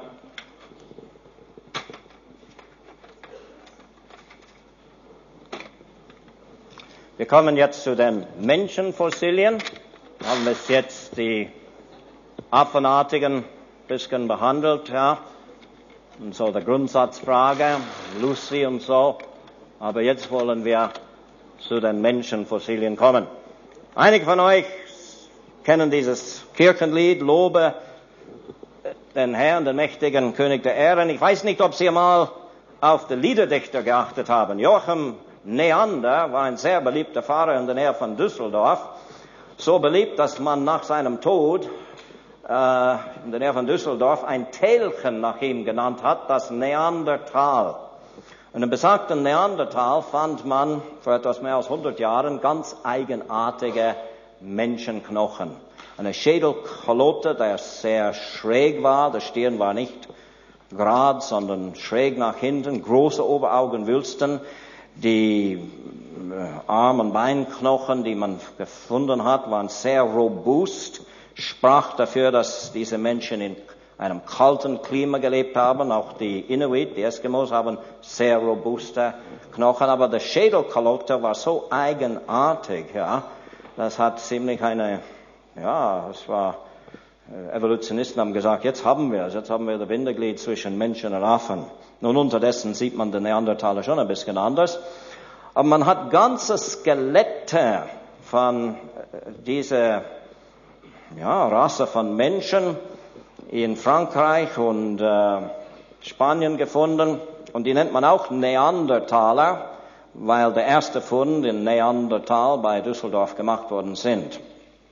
Wir kommen jetzt zu den Menschenfossilien. Wir haben bis jetzt die Affenartigen ein bisschen behandelt, ja. Und so der Grundsatzfrage, Lucy und so. Aber jetzt wollen wir zu den Menschenfossilien kommen. Einige von euch kennen dieses Kirchenlied, Lobe den Herrn, den mächtigen König der Ehren. Ich weiß nicht, ob Sie mal auf den Liederdichter geachtet haben. Joachim Neander war ein sehr beliebter Pfarrer in der Nähe von Düsseldorf. So beliebt, dass man nach seinem Tod in der Nähe von Düsseldorf ein Tälchen nach ihm genannt hat, das Neandertal. Und im besagten Neandertal fand man vor etwas mehr als 100 Jahren ganz eigenartige Menschenknochen. Eine Schädelkalotte, der sehr schräg war, der Stirn war nicht gerade, sondern schräg nach hinten, große Oberaugenwülsten. Die Arm- und Beinknochen, die man gefunden hat, waren sehr robust, sprach dafür, dass diese Menschen in einem kalten Klima gelebt haben. Auch die Inuit, die Eskimos, haben sehr robuste Knochen. Aber der Schädelkalotte war so eigenartig, ja. Das hat ziemlich es war, Evolutionisten haben gesagt, jetzt haben wir das Bindeglied zwischen Menschen und Affen. Nun, unterdessen sieht man den Neandertaler schon ein bisschen anders. Aber man hat ganze Skelette von dieser Rasse von Menschen in Frankreich und Spanien gefunden. Und die nennt man auch Neandertaler, weil der erste Fund in Neandertal bei Düsseldorf gemacht worden sind.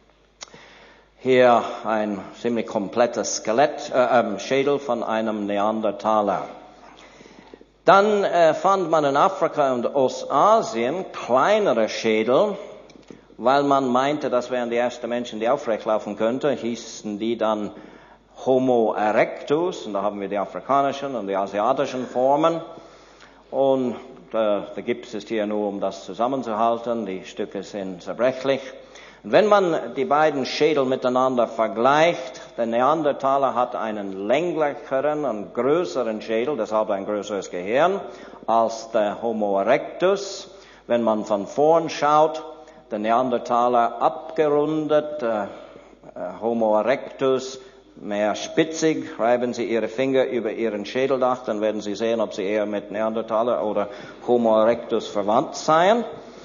Hier ein ziemlich komplettes Schädel von einem Neandertaler. Dann fand man in Afrika und Ostasien kleinere Schädel, weil man meinte, das wären die ersten Menschen, die aufrecht laufen könnten, hießen die dann Homo erectus, und da haben wir die afrikanischen und die asiatischen Formen. Und der Gips ist hier nur, um das zusammenzuhalten, die Stücke sind zerbrechlich. Und wenn man die beiden Schädel miteinander vergleicht, der Neandertaler hat einen länglicheren und größeren Schädel, deshalb ein größeres Gehirn, als der Homo erectus. Wenn man von vorn schaut, der Neandertaler abgerundet, Homo erectus mehr spitzig. Reiben Sie Ihre Finger über Ihren Schädeldach, dann werden Sie sehen, ob Sie eher mit Neandertaler oder Homo erectus verwandt seien.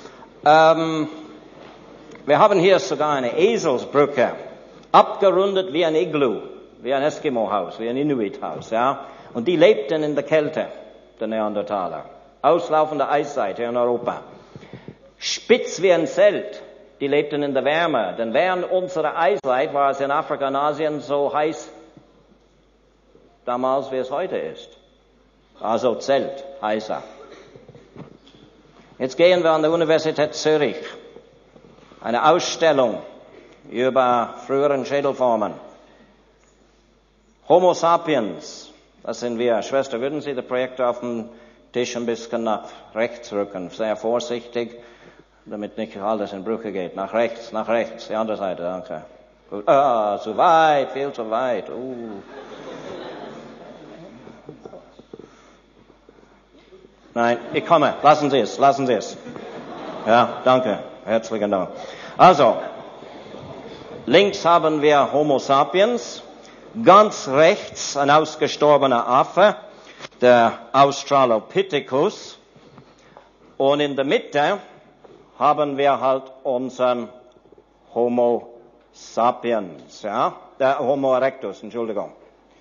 Wir haben hier sogar eine Eselsbrücke, abgerundet wie ein Igloo, wie ein Eskimo-Haus, wie ein Inuit-Haus, ja. Und die lebten in der Kälte, der Neandertaler. Auslaufende Eiszeit hier in Europa. Spitz wie ein Zelt, die lebten in der Wärme. Denn während unserer Eiszeit war es in Afrika und Asien so heiß damals, wie es heute ist. Also Zelt, heißer. Jetzt gehen wir an der Universität Zürich. Eine Ausstellung über früheren Schädelformen. Homo sapiens, das sind wir. Schwester, würden Sie den Projektor auf dem Tisch ein bisschen nach rechts rücken? Sehr vorsichtig, damit nicht alles in Brüche geht. Nach rechts, die andere Seite, danke. Gut. Zu weit, viel zu weit. Nein, ich komme. Lassen Sie es. Ja, danke. Herzlichen Dank. Also, links haben wir Homo sapiens, ganz rechts ein ausgestorbener Affe, der Australopithecus, und in der Mitte haben wir halt unseren Homo sapiens, ja, der Homo erectus, Entschuldigung,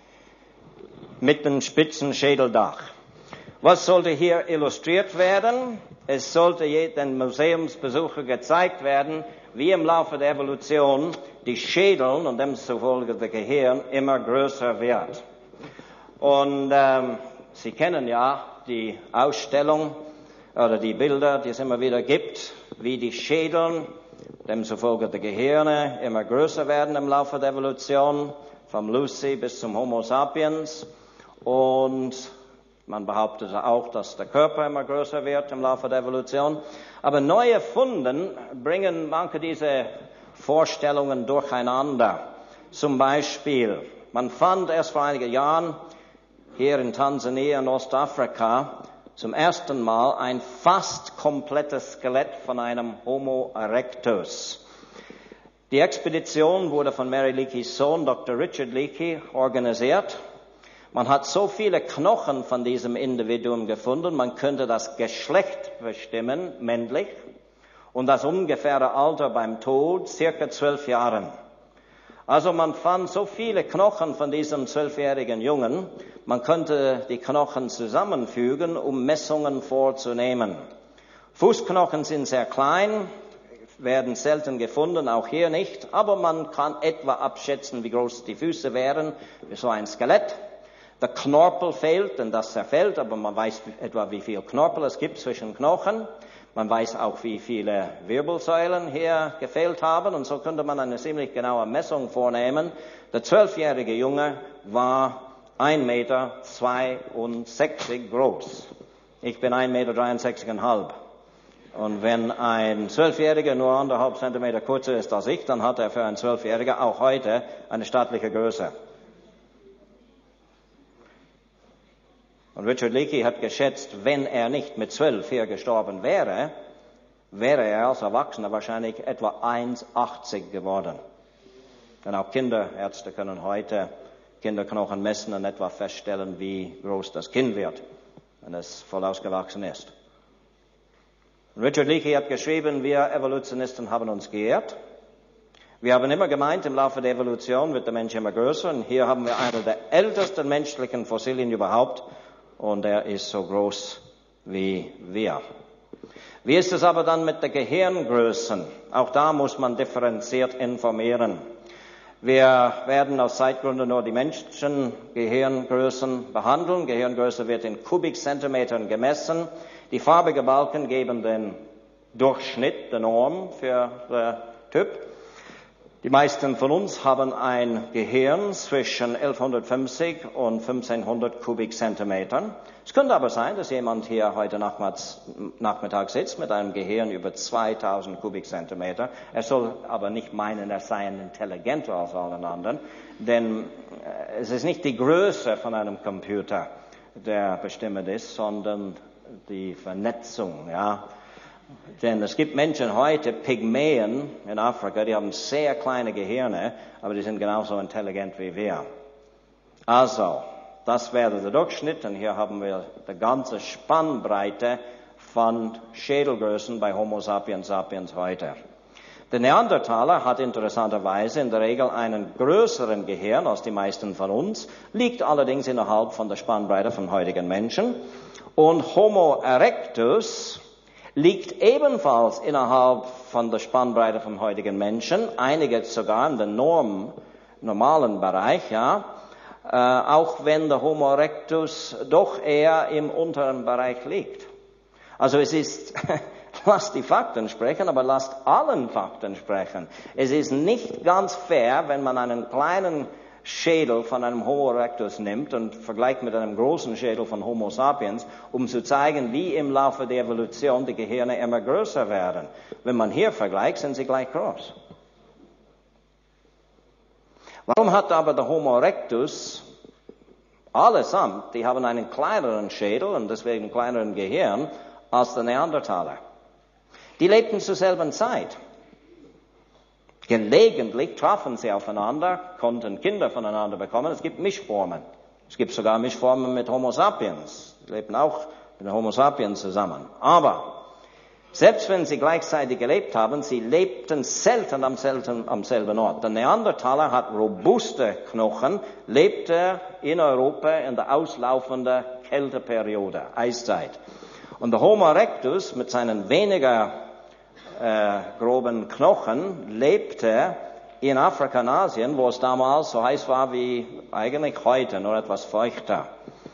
mit dem spitzen Schädeldach. Was sollte hier illustriert werden? Es sollte jedem Museumsbesucher gezeigt werden, wie im Laufe der Evolution die Schädel und demzufolge das Gehirn immer größer wird. Und Sie kennen ja die Ausstellung oder die Bilder, die es immer wieder gibt, wie die Schädel, demzufolge die Gehirne immer größer werden im Laufe der Evolution, vom Lucy bis zum Homo sapiens. Und man behauptet auch, dass der Körper immer größer wird im Laufe der Evolution. Aber neue Funde bringen manche diese Vorstellungen durcheinander. Zum Beispiel, man fand erst vor einigen Jahren hier in Tansania in Ostafrika zum ersten Mal ein fast komplettes Skelett von einem Homo erectus. Die Expedition wurde von Mary Leakeys Sohn, Dr. Richard Leakey, organisiert. Man hat so viele Knochen von diesem Individuum gefunden, man könnte das Geschlecht bestimmen, männlich, und das ungefähre Alter beim Tod, circa 12 Jahren. Also man fand so viele Knochen von diesem 12-jährigen Jungen, man könnte die Knochen zusammenfügen, um Messungen vorzunehmen. Fußknochen sind sehr klein, werden selten gefunden, auch hier nicht, aber man kann etwa abschätzen, wie groß die Füße wären für so ein Skelett. Der Knorpel fehlt, denn das zerfällt, aber man weiß etwa, wie viel Knorpel es gibt zwischen Knochen. Man weiß auch, wie viele Wirbelsäulen hier gefehlt haben, und so könnte man eine ziemlich genaue Messung vornehmen. Der 12-jährige Junge war 1,62 Meter groß. Ich bin 1,63,5 Meter. Und wenn ein 12-Jähriger nur 1,5 Zentimeter kürzer ist als ich, dann hat er für einen 12-Jährigen auch heute eine stattliche Größe. Und Richard Leakey hat geschätzt, wenn er nicht mit 12 hier gestorben wäre, wäre er als Erwachsener wahrscheinlich etwa 1,80 geworden. Denn auch Kinderärzte können heute Kinderknochen messen und etwa feststellen, wie groß das Kind wird, wenn es voll ausgewachsen ist. Und Richard Leakey hat geschrieben, wir Evolutionisten haben uns geirrt. Wir haben immer gemeint, im Laufe der Evolution wird der Mensch immer größer, und hier haben wir eine der ältesten menschlichen Fossilien überhaupt, und er ist so groß wie wir. Wie ist es aber dann mit der Gehirngrößen? Auch da muss man differenziert informieren. Wir werden aus Zeitgründen nur die Menschengehirngrößen behandeln. Gehirngröße wird in Kubikzentimetern gemessen. Die farbigen Balken geben den Durchschnitt, die Norm für den Typ. Die meisten von uns haben ein Gehirn zwischen 1150 und 1500 Kubikzentimetern. Es könnte aber sein, dass jemand hier heute Nachmittag sitzt mit einem Gehirn über 2000 Kubikzentimeter. Er soll aber nicht meinen, er sei intelligenter als alle anderen, denn es ist nicht die Größe von einem Computer, der bestimmend ist, sondern die Vernetzung, ja. Denn es gibt Menschen heute, Pygmäen in Afrika, die haben sehr kleine Gehirne, aber die sind genauso intelligent wie wir. Also, das wäre der Durchschnitt und hier haben wir die ganze Spannbreite von Schädelgrößen bei Homo sapiens sapiens heute. Der Neandertaler hat interessanterweise in der Regel einen größeren Gehirn als die meisten von uns, liegt allerdings innerhalb von der Spannbreite von heutigen Menschen. Und Homo erectus liegt ebenfalls innerhalb von der Spannbreite von heutigen Menschen, einige sogar in den normalen Bereich, ja, auch wenn der Homo erectus doch eher im unteren Bereich liegt. Also es ist, lasst die Fakten sprechen, aber lasst allen Fakten sprechen. Es ist nicht ganz fair, wenn man einen kleinen Schädel von einem Homo erectus nimmt und vergleicht mit einem großen Schädel von Homo sapiens, um zu zeigen, wie im Laufe der Evolution die Gehirne immer größer werden. Wenn man hier vergleicht, sind sie gleich groß. Warum hat aber der Homo erectus allesamt, die haben einen kleineren Schädel und deswegen einen kleineren Gehirn als der Neandertaler? Die lebten zur selben Zeit. Gelegentlich trafen sie aufeinander, konnten Kinder voneinander bekommen. Es gibt Mischformen. Es gibt sogar Mischformen mit Homo sapiens. Sie lebten auch mit Homo sapiens zusammen. Aber selbst wenn sie gleichzeitig gelebt haben, sie lebten selten am selben Ort. Der Neandertaler hat robuste Knochen, lebte in Europa in der auslaufenden Kälteperiode, Eiszeit. Und der Homo erectus mit seinen weniger groben Knochen lebte in Afrika und Asien, wo es damals so heiß war wie eigentlich heute, nur etwas feuchter.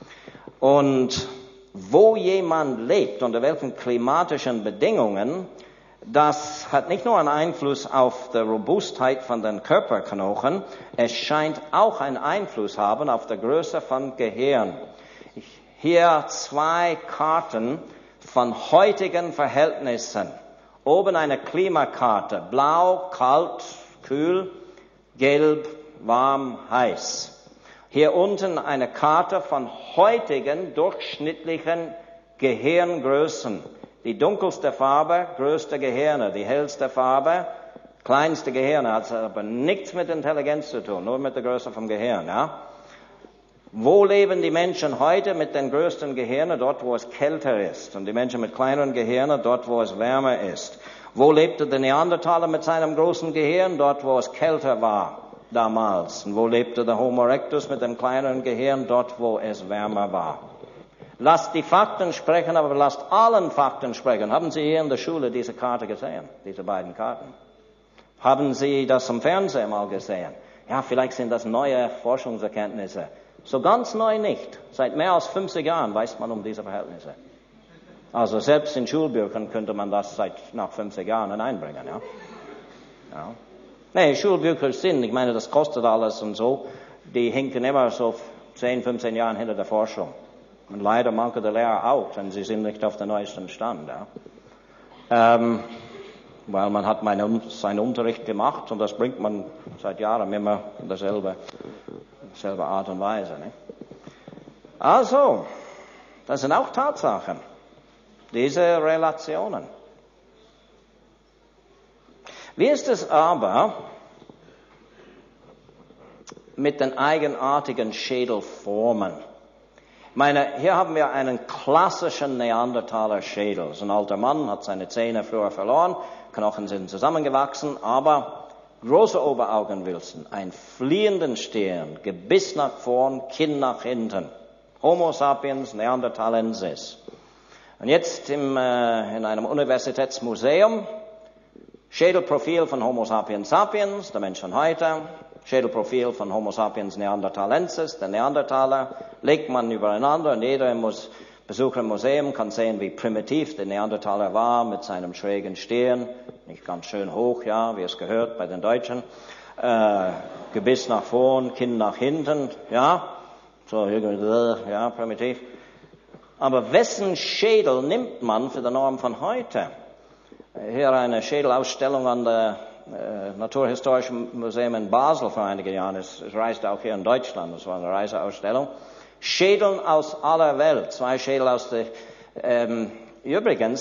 Und wo jemand lebt, unter welchen klimatischen Bedingungen, das hat nicht nur einen Einfluss auf die Robustheit von den Körperknochen, es scheint auch einen Einfluss haben auf die Größe von Gehirn. Hier 2 Karten von heutigen Verhältnissen. Oben eine Klimakarte, blau, kalt, kühl, gelb, warm, heiß. Hier unten eine Karte von heutigen durchschnittlichen Gehirngrößen. Die dunkelste Farbe, größte Gehirne, die hellste Farbe, kleinste Gehirne, hat aber nichts mit Intelligenz zu tun, nur mit der Größe vom Gehirn, ja. Wo leben die Menschen heute mit den größten Gehirnen? Dort, wo es kälter ist. Und die Menschen mit kleineren Gehirnen, dort, wo es wärmer ist. Wo lebte der Neandertaler mit seinem großen Gehirn? Dort, wo es kälter war damals. Und wo lebte der Homo erectus mit dem kleineren Gehirn? Dort, wo es wärmer war. Lasst die Fakten sprechen, aber lasst allen Fakten sprechen. Haben Sie hier in der Schule diese Karte gesehen? Diese beiden Karten? Haben Sie das im Fernsehen mal gesehen? Ja, vielleicht sind das neue Forschungserkenntnisse. So ganz neu nicht. Seit mehr als 50 Jahren weiß man um diese Verhältnisse. Also selbst in Schulbüchern könnte man das nach 50 Jahren hineinbringen, ja. Ja. Nee, Schulbücher sind, ich meine, das kostet alles und so. Die hinken immer so 10, 15 Jahren hinter der Forschung. Und leider manche der Lehrer auch, denn sie sind nicht auf dem neuesten Stand, ja. Weil man hat seinen Unterricht gemacht und das bringt man seit Jahren immer in derselbe Art und Weise. Ne? Also, das sind auch Tatsachen, diese Relationen. Wie ist es aber mit den eigenartigen Schädelformen? Ich meine, hier haben wir einen klassischen Neandertaler-Schädel. So ein alter Mann hat seine Zähne früher verloren, Knochen sind zusammengewachsen, aber große Oberaugenwülsten, ein fliehenden Stirn, Gebiss nach vorn, Kinn nach hinten. Homo sapiens neanderthalensis. Und jetzt in einem Universitätsmuseum, Schädelprofil von Homo sapiens sapiens, der Mensch von heute, Schädelprofil von Homo sapiens neanderthalensis, der Neandertaler, legt man übereinander und jeder Besucher im Museum kann sehen, wie primitiv der Neandertaler war mit seinem schrägen Stirn, nicht ganz schön hoch, ja, wie es gehört bei den Deutschen, Gebiss nach vorn, Kinn nach hinten, ja, so irgendwie, ja, primitiv. Aber wessen Schädel nimmt man für die Norm von heute? Hier eine Schädelausstellung an der Naturhistorischen Museum in Basel vor einigen Jahren. Es reiste auch hier in Deutschland, das war eine Reiseausstellung. Schädeln aus aller Welt, 2 Schädel aus der, übrigens,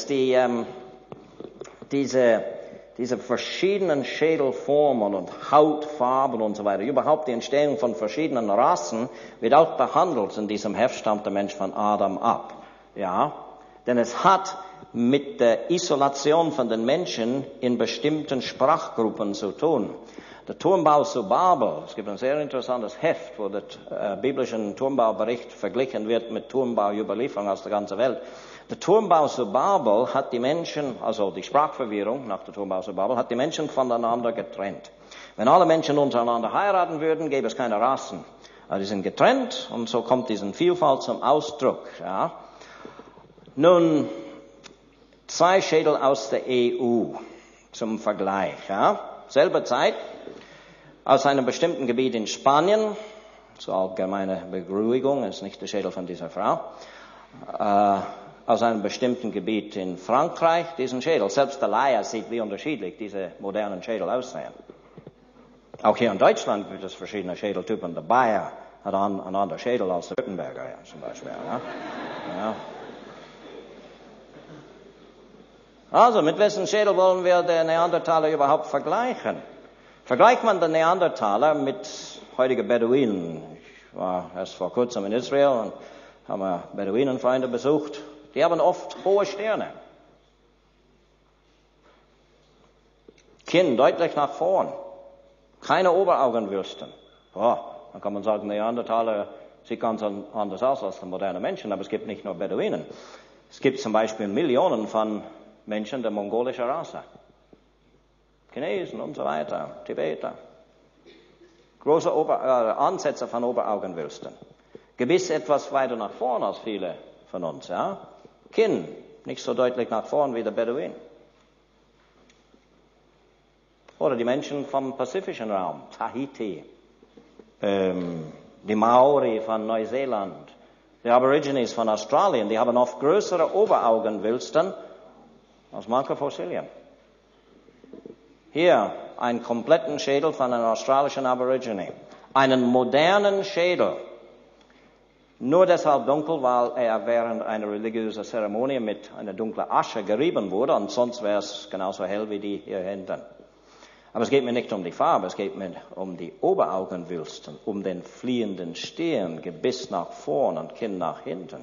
diese verschiedenen Schädelformen und Hautfarben und so weiter, überhaupt die Entstehung von verschiedenen Rassen wird auch behandelt. In diesem Heft stammt der Mensch von Adam ab. Ja, denn es hat mit der Isolation von den Menschen in bestimmten Sprachgruppen zu tun. Der Turmbau zu Babel, es gibt ein sehr interessantes Heft, wo der biblische Turmbaubericht verglichen wird mit Turmbauüberlieferungen aus der ganzen Welt. Der Turmbau zu Babel hat die Menschen, also die Sprachverwirrung nach der Turmbau zu Babel, hat die Menschen voneinander getrennt. Wenn alle Menschen untereinander heiraten würden, gäbe es keine Rassen. Also die sind getrennt und so kommt diese Vielfalt zum Ausdruck. Ja. Nun, 2 Schädel aus der EU zum Vergleich. Ja. Selbe Zeit, aus einem bestimmten Gebiet in Spanien, zur allgemeine Beruhigung, ist nicht der Schädel von dieser Frau, aus einem bestimmten Gebiet in Frankreich, diesen Schädel. Selbst der Laie sieht, wie unterschiedlich diese modernen Schädel aussehen. Auch hier in Deutschland gibt es verschiedene Schädeltypen. Der Bayer hat einen anderen Schädel als der Württemberger, ja, zum Beispiel. Ja. Ja. Also, mit wessen Schädel wollen wir den Neandertaler überhaupt vergleichen? Vergleicht man den Neandertaler mit heutigen Beduinen? Ich war erst vor kurzem in Israel und habe Beduinenfreunde besucht. Die haben oft hohe Stirne. Kinn deutlich nach vorn. Keine Oberaugenwülsten. Boah, dann kann man sagen, Neandertaler sieht ganz anders aus als der moderne Menschen, aber es gibt nicht nur Beduinen. Es gibt zum Beispiel Millionen von Menschen der mongolischen Rasse. Chinesen und so weiter, Tibeter. Große Ansätze von Oberaugenwülsten. Gebiss etwas weiter nach vorn als viele von uns, ja. Kinn, nicht so deutlich nach vorn wie der Beduin. Oder die Menschen vom pazifischen Raum, Tahiti, die Maori von Neuseeland, die Aborigines von Australien, die haben oft größere Oberaugenwülsten als manche Fossilien. Hier einen kompletten Schädel von einem australischen Aborigine. Einen modernen Schädel. Nur deshalb dunkel, weil er während einer religiösen Zeremonie mit einer dunklen Asche gerieben wurde und sonst wäre es genauso hell wie die hier hinten. Aber es geht mir nicht um die Farbe, es geht mir um die Oberaugenwülsten, um den fliehenden Stirn, Gebiss nach vorn und Kinn nach hinten.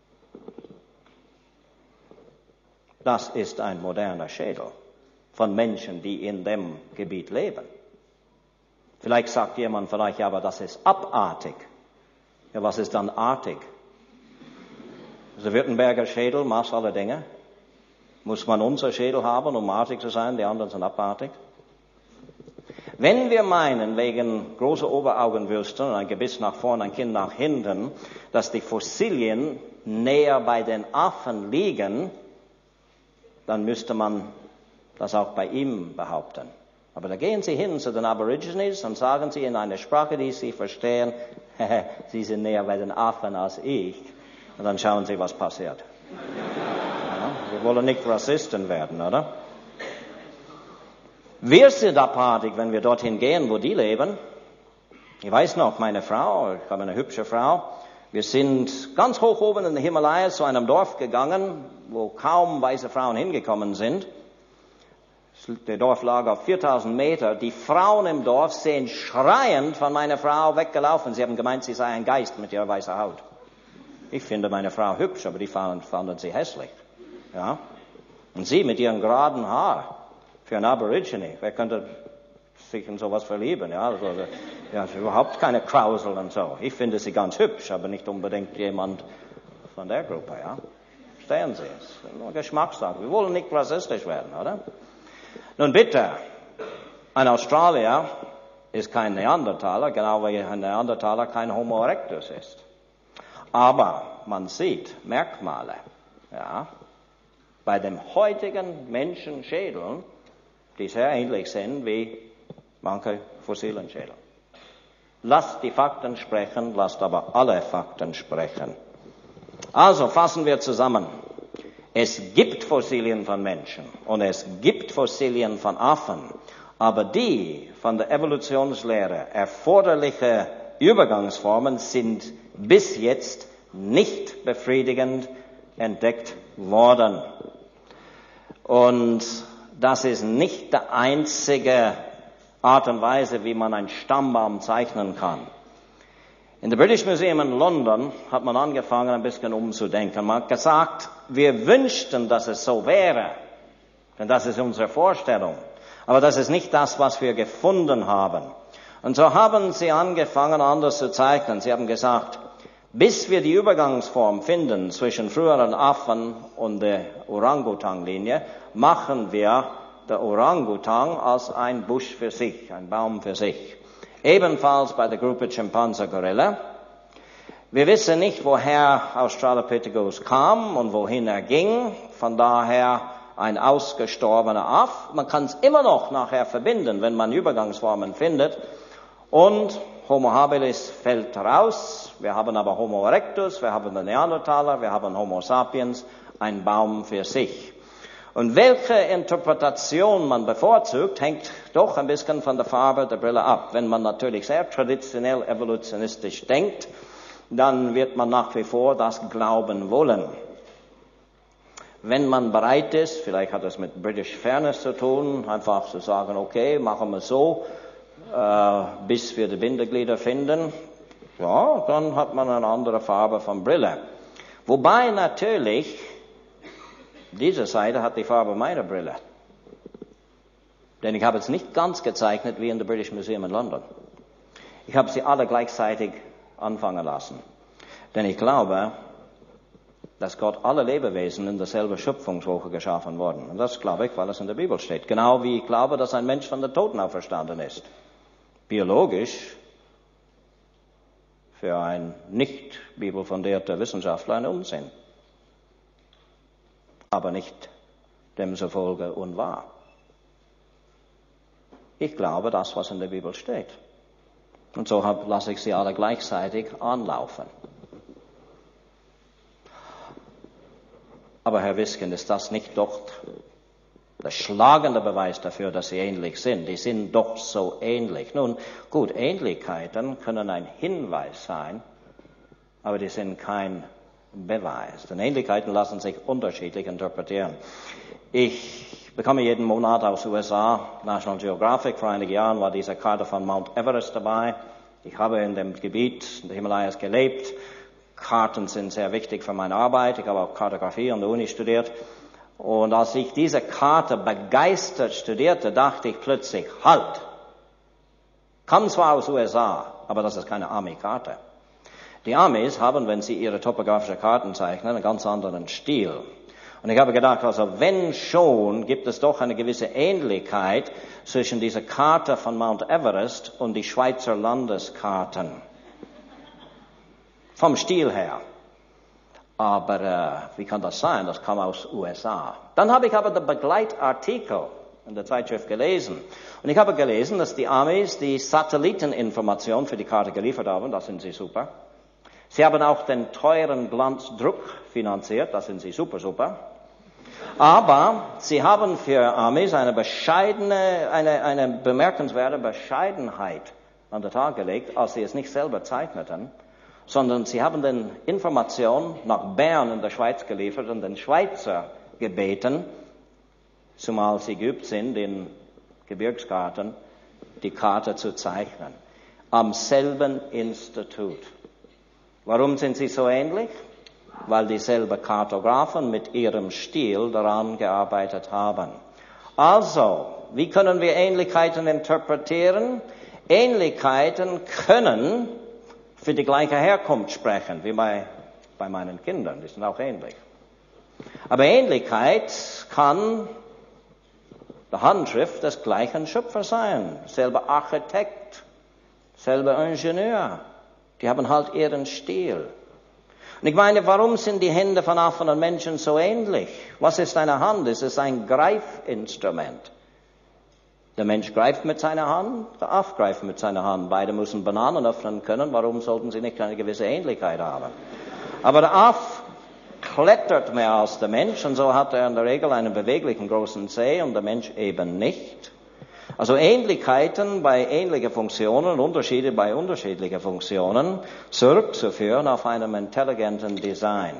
Das ist ein moderner Schädel von Menschen, die in dem Gebiet leben. Vielleicht sagt jemand von euch, ja, aber das ist abartig. Ja, was ist dann artig? Der Württemberger Schädel, Maß aller Dinge. Muss man unser Schädel haben, um artig zu sein, die anderen sind abartig? Wenn wir meinen, wegen großer Oberaugenwülsten und ein Gebiss nach vorn, ein Kinn nach hinten, dass die Fossilien näher bei den Affen liegen, dann müsste man das auch bei ihm behaupten. Aber da gehen Sie hin zu den Aborigines und sagen Sie in einer Sprache, die Sie verstehen, Sie sind näher bei den Affen als ich. Und dann schauen Sie, was passiert. Ja, wir wollen nicht Rassisten werden, oder? Wir sind apartig, wenn wir dorthin gehen, wo die leben. Ich weiß noch, meine Frau, ich habe eine hübsche Frau, wir sind ganz hoch oben in den Himalayas zu einem Dorf gegangen, wo kaum weiße Frauen hingekommen sind. Der Dorf lag auf 4000 Meter. Die Frauen im Dorf sind schreiend von meiner Frau weggelaufen. Sie haben gemeint, sie sei ein Geist mit ihrer weißen Haut. Ich finde meine Frau hübsch, aber die fanden sie hässlich. Ja? Und sie mit ihrem geraden Haar. Für ein Aborigine. Wer könnte sich in sowas verlieben? Ja, also, ja, überhaupt keine Krausel und so. Ich finde sie ganz hübsch, aber nicht unbedingt jemand von der Gruppe. Ja, verstehen Sie es? Nur Geschmackssache. Wir wollen nicht rassistisch werden, oder? Nun bitte, ein Australier ist kein Neandertaler, genau wie ein Neandertaler kein Homo erectus ist. Aber man sieht Merkmale, ja, bei dem heutigen Menschenschädeln, die sehr ähnlich sind wie manche fossilen Schädel. Lasst die Fakten sprechen, lasst aber alle Fakten sprechen. Also fassen wir zusammen. Es gibt Fossilien von Menschen und es gibt Fossilien von Affen, aber die von der Evolutionslehre erforderliche Übergangsformen sind bis jetzt nicht befriedigend entdeckt worden. Und das ist nicht die einzige Art und Weise, wie man einen Stammbaum zeichnen kann. In der British Museum in London hat man angefangen, ein bisschen umzudenken. Man hat gesagt, wir wünschten, dass es so wäre, denn das ist unsere Vorstellung. Aber das ist nicht das, was wir gefunden haben. Und so haben sie angefangen, anders zu zeichnen. Sie haben gesagt, bis wir die Übergangsform finden zwischen früheren Affen und der Orangutan-Linie, machen wir der Orangutan als ein Busch für sich, ein Baum für sich. Ebenfalls bei der Gruppe Schimpanse-Gorilla. Wir wissen nicht, woher Australopithecus kam und wohin er ging. Von daher ein ausgestorbener Aff. Man kann es immer noch nachher verbinden, wenn man Übergangsformen findet. Und Homo habilis fällt raus. Wir haben aber Homo erectus, wir haben den Neandertaler, wir haben Homo sapiens, ein Baum für sich. Und welche Interpretation man bevorzugt, hängt doch ein bisschen von der Farbe der Brille ab. Wenn man natürlich sehr traditionell evolutionistisch denkt, dann wird man nach wie vor das glauben wollen. Wenn man bereit ist, vielleicht hat das mit British Fairness zu tun, einfach zu sagen, okay, machen wir so, bis wir die Bindeglieder finden, ja, dann hat man eine andere Farbe von Brille. Wobei natürlich, diese Seite hat die Farbe meiner Brille. Denn ich habe es nicht ganz gezeichnet wie in der British Museum in London. Ich habe sie alle gleichzeitig anfangen lassen. Denn ich glaube, dass Gott alle Lebewesen in derselben Schöpfungswoche geschaffen wurden. Und das glaube ich, weil es in der Bibel steht. Genau wie ich glaube, dass ein Mensch von den Toten auferstanden ist. Biologisch für ein nicht bibelfundierter Wissenschaftler ein Unsinn. Aber nicht demzufolge unwahr. Ich glaube das, was in der Bibel steht. Und so lasse ich sie alle gleichzeitig anlaufen. Aber Herr Wisken, ist das nicht doch der schlagende Beweis dafür, dass sie ähnlich sind? Die sind doch so ähnlich. Nun, gut, Ähnlichkeiten können ein Hinweis sein, aber die sind kein Beweis. Denn Ähnlichkeiten lassen sich unterschiedlich interpretieren. Ich bekomme jeden Monat aus USA National Geographic. Vor einigen Jahren war diese Karte von Mount Everest dabei. Ich habe in dem Gebiet der Himalayas gelebt. Karten sind sehr wichtig für meine Arbeit. Ich habe auch Kartografie an der Uni studiert. Und als ich diese Karte begeistert studierte, dachte ich plötzlich, halt! Kam zwar aus USA, aber das ist keine Army-Karte. Die Amis haben, wenn sie ihre topografische Karten zeichnen, einen ganz anderen Stil. Und ich habe gedacht, also wenn schon, gibt es doch eine gewisse Ähnlichkeit zwischen dieser Karte von Mount Everest und die Schweizer Landeskarten. Vom Stil her. Aber wie kann das sein? Das kam aus USA. Dann habe ich aber den Begleitartikel in der Zeitschrift gelesen. Und ich habe gelesen, dass die Amis die Satelliteninformation für die Karte geliefert haben. Das sind sie super. Sie haben auch den teuren Glanzdruck finanziert. Das sind sie super. Aber sie haben für Amis eine bemerkenswerte Bescheidenheit an den Tag gelegt, als sie es nicht selber zeichneten, sondern sie haben den Informationen nach Bern in der Schweiz geliefert und den Schweizer gebeten, zumal sie geübt sind, in Gebirgskarten die Karte zu zeichnen. Am selben Institut. Warum sind sie so ähnlich? Weil dieselben Kartografen mit ihrem Stil daran gearbeitet haben. Also, wie können wir Ähnlichkeiten interpretieren? Ähnlichkeiten können für die gleiche Herkunft sprechen, wie bei meinen Kindern. Die sind auch ähnlich. Aber Ähnlichkeit kann Die Handschrift des gleichen Schöpfers sein. Selber Architekt, selber Ingenieur. Die haben halt ihren Stil. Und ich meine, warum sind die Hände von Affen und Menschen so ähnlich? Was ist eine Hand? Es ist ein Greifinstrument. Der Mensch greift mit seiner Hand, der Affe greift mit seiner Hand. Beide müssen Bananen öffnen können. Warum sollten sie nicht eine gewisse Ähnlichkeit haben? Aber der Affe klettert mehr als der Mensch und so hat er in der Regel einen beweglichen großen Zeh und der Mensch eben nicht. Also Ähnlichkeiten bei ähnlichen Funktionen, Unterschiede bei unterschiedlichen Funktionen zurückzuführen auf einem intelligenten Design.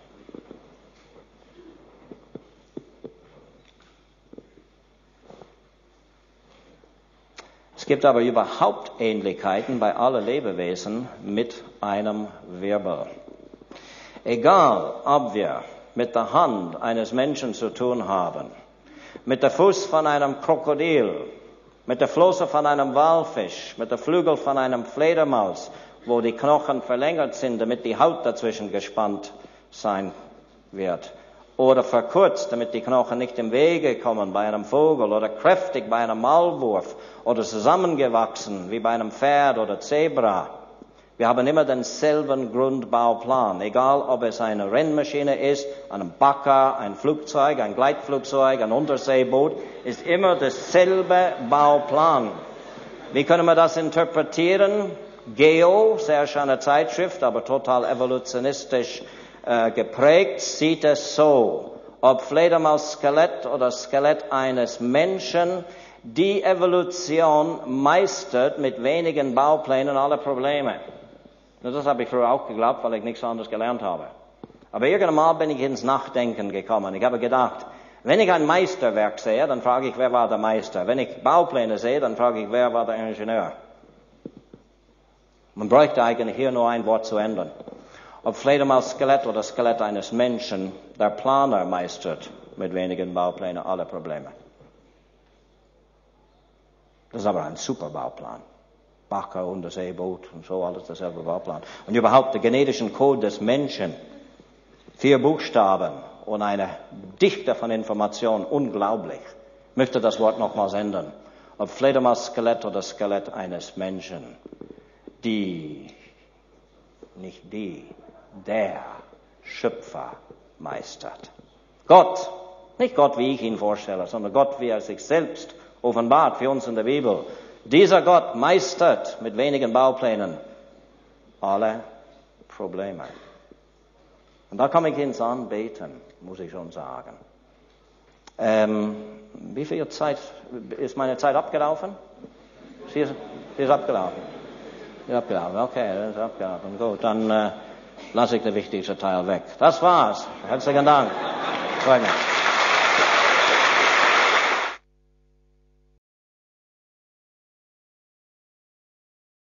Es gibt aber überhaupt Ähnlichkeiten bei allen Lebewesen mit einem Wirbel. Egal, ob wir mit der Hand eines Menschen zu tun haben, mit der Fuß von einem Krokodil, mit der Flosse von einem Walfisch, mit der Flügel von einem Fledermaus, wo die Knochen verlängert sind, damit die Haut dazwischen gespannt sein wird. Oder verkürzt, damit die Knochen nicht im Wege kommen bei einem Vogel. Oder kräftig bei einem Maulwurf. Oder zusammengewachsen wie bei einem Pferd oder Zebra. Wir haben immer denselben Grundbauplan. Egal, ob es eine Rennmaschine ist, ein Bagger, ein Flugzeug, ein Gleitflugzeug, ein Unterseeboot, ist immer derselbe Bauplan. Wie können wir das interpretieren? Geo, sehr schöne Zeitschrift, aber total evolutionistisch geprägt, sieht es so, ob Fledermaus-Skelett oder Skelett eines Menschen, die Evolution meistert mit wenigen Bauplänen alle Probleme. Das habe ich früher auch geglaubt, weil ich nichts anderes gelernt habe. Aber irgendwann mal bin ich ins Nachdenken gekommen. Ich habe gedacht, wenn ich ein Meisterwerk sehe, dann frage ich, wer war der Meister? Wenn ich Baupläne sehe, dann frage ich, wer war der Ingenieur? Man bräuchte eigentlich hier nur ein Wort zu ändern. Ob Fledermaus-Skelett oder Skelett eines Menschen, der Planer meistert mit wenigen Bauplänen alle Probleme. Das ist aber ein super Bauplan. Bagger, Unterseeboot und so, alles derselbe Bauplan. Und überhaupt der genetischen Code des Menschen. 4 Buchstaben und eine Dichte von Informationen, unglaublich. Ich möchte das Wort nochmals ändern. Ob Fledermaus-Skelett oder Skelett eines Menschen. Der Schöpfer meistert. Gott, nicht Gott, wie ich ihn vorstelle, sondern Gott, wie er sich selbst offenbart für uns in der Bibel. Dieser Gott meistert mit wenigen Bauplänen alle Probleme. Und da komme ich ins Anbeten, muss ich schon sagen. Wie viel Zeit, ist meine Zeit abgelaufen? Sie ist abgelaufen. Okay, das ist abgelaufen. Gut, dann lasse ich den wichtigsten Teil weg. Das war's. Herzlichen Dank. Freut mich.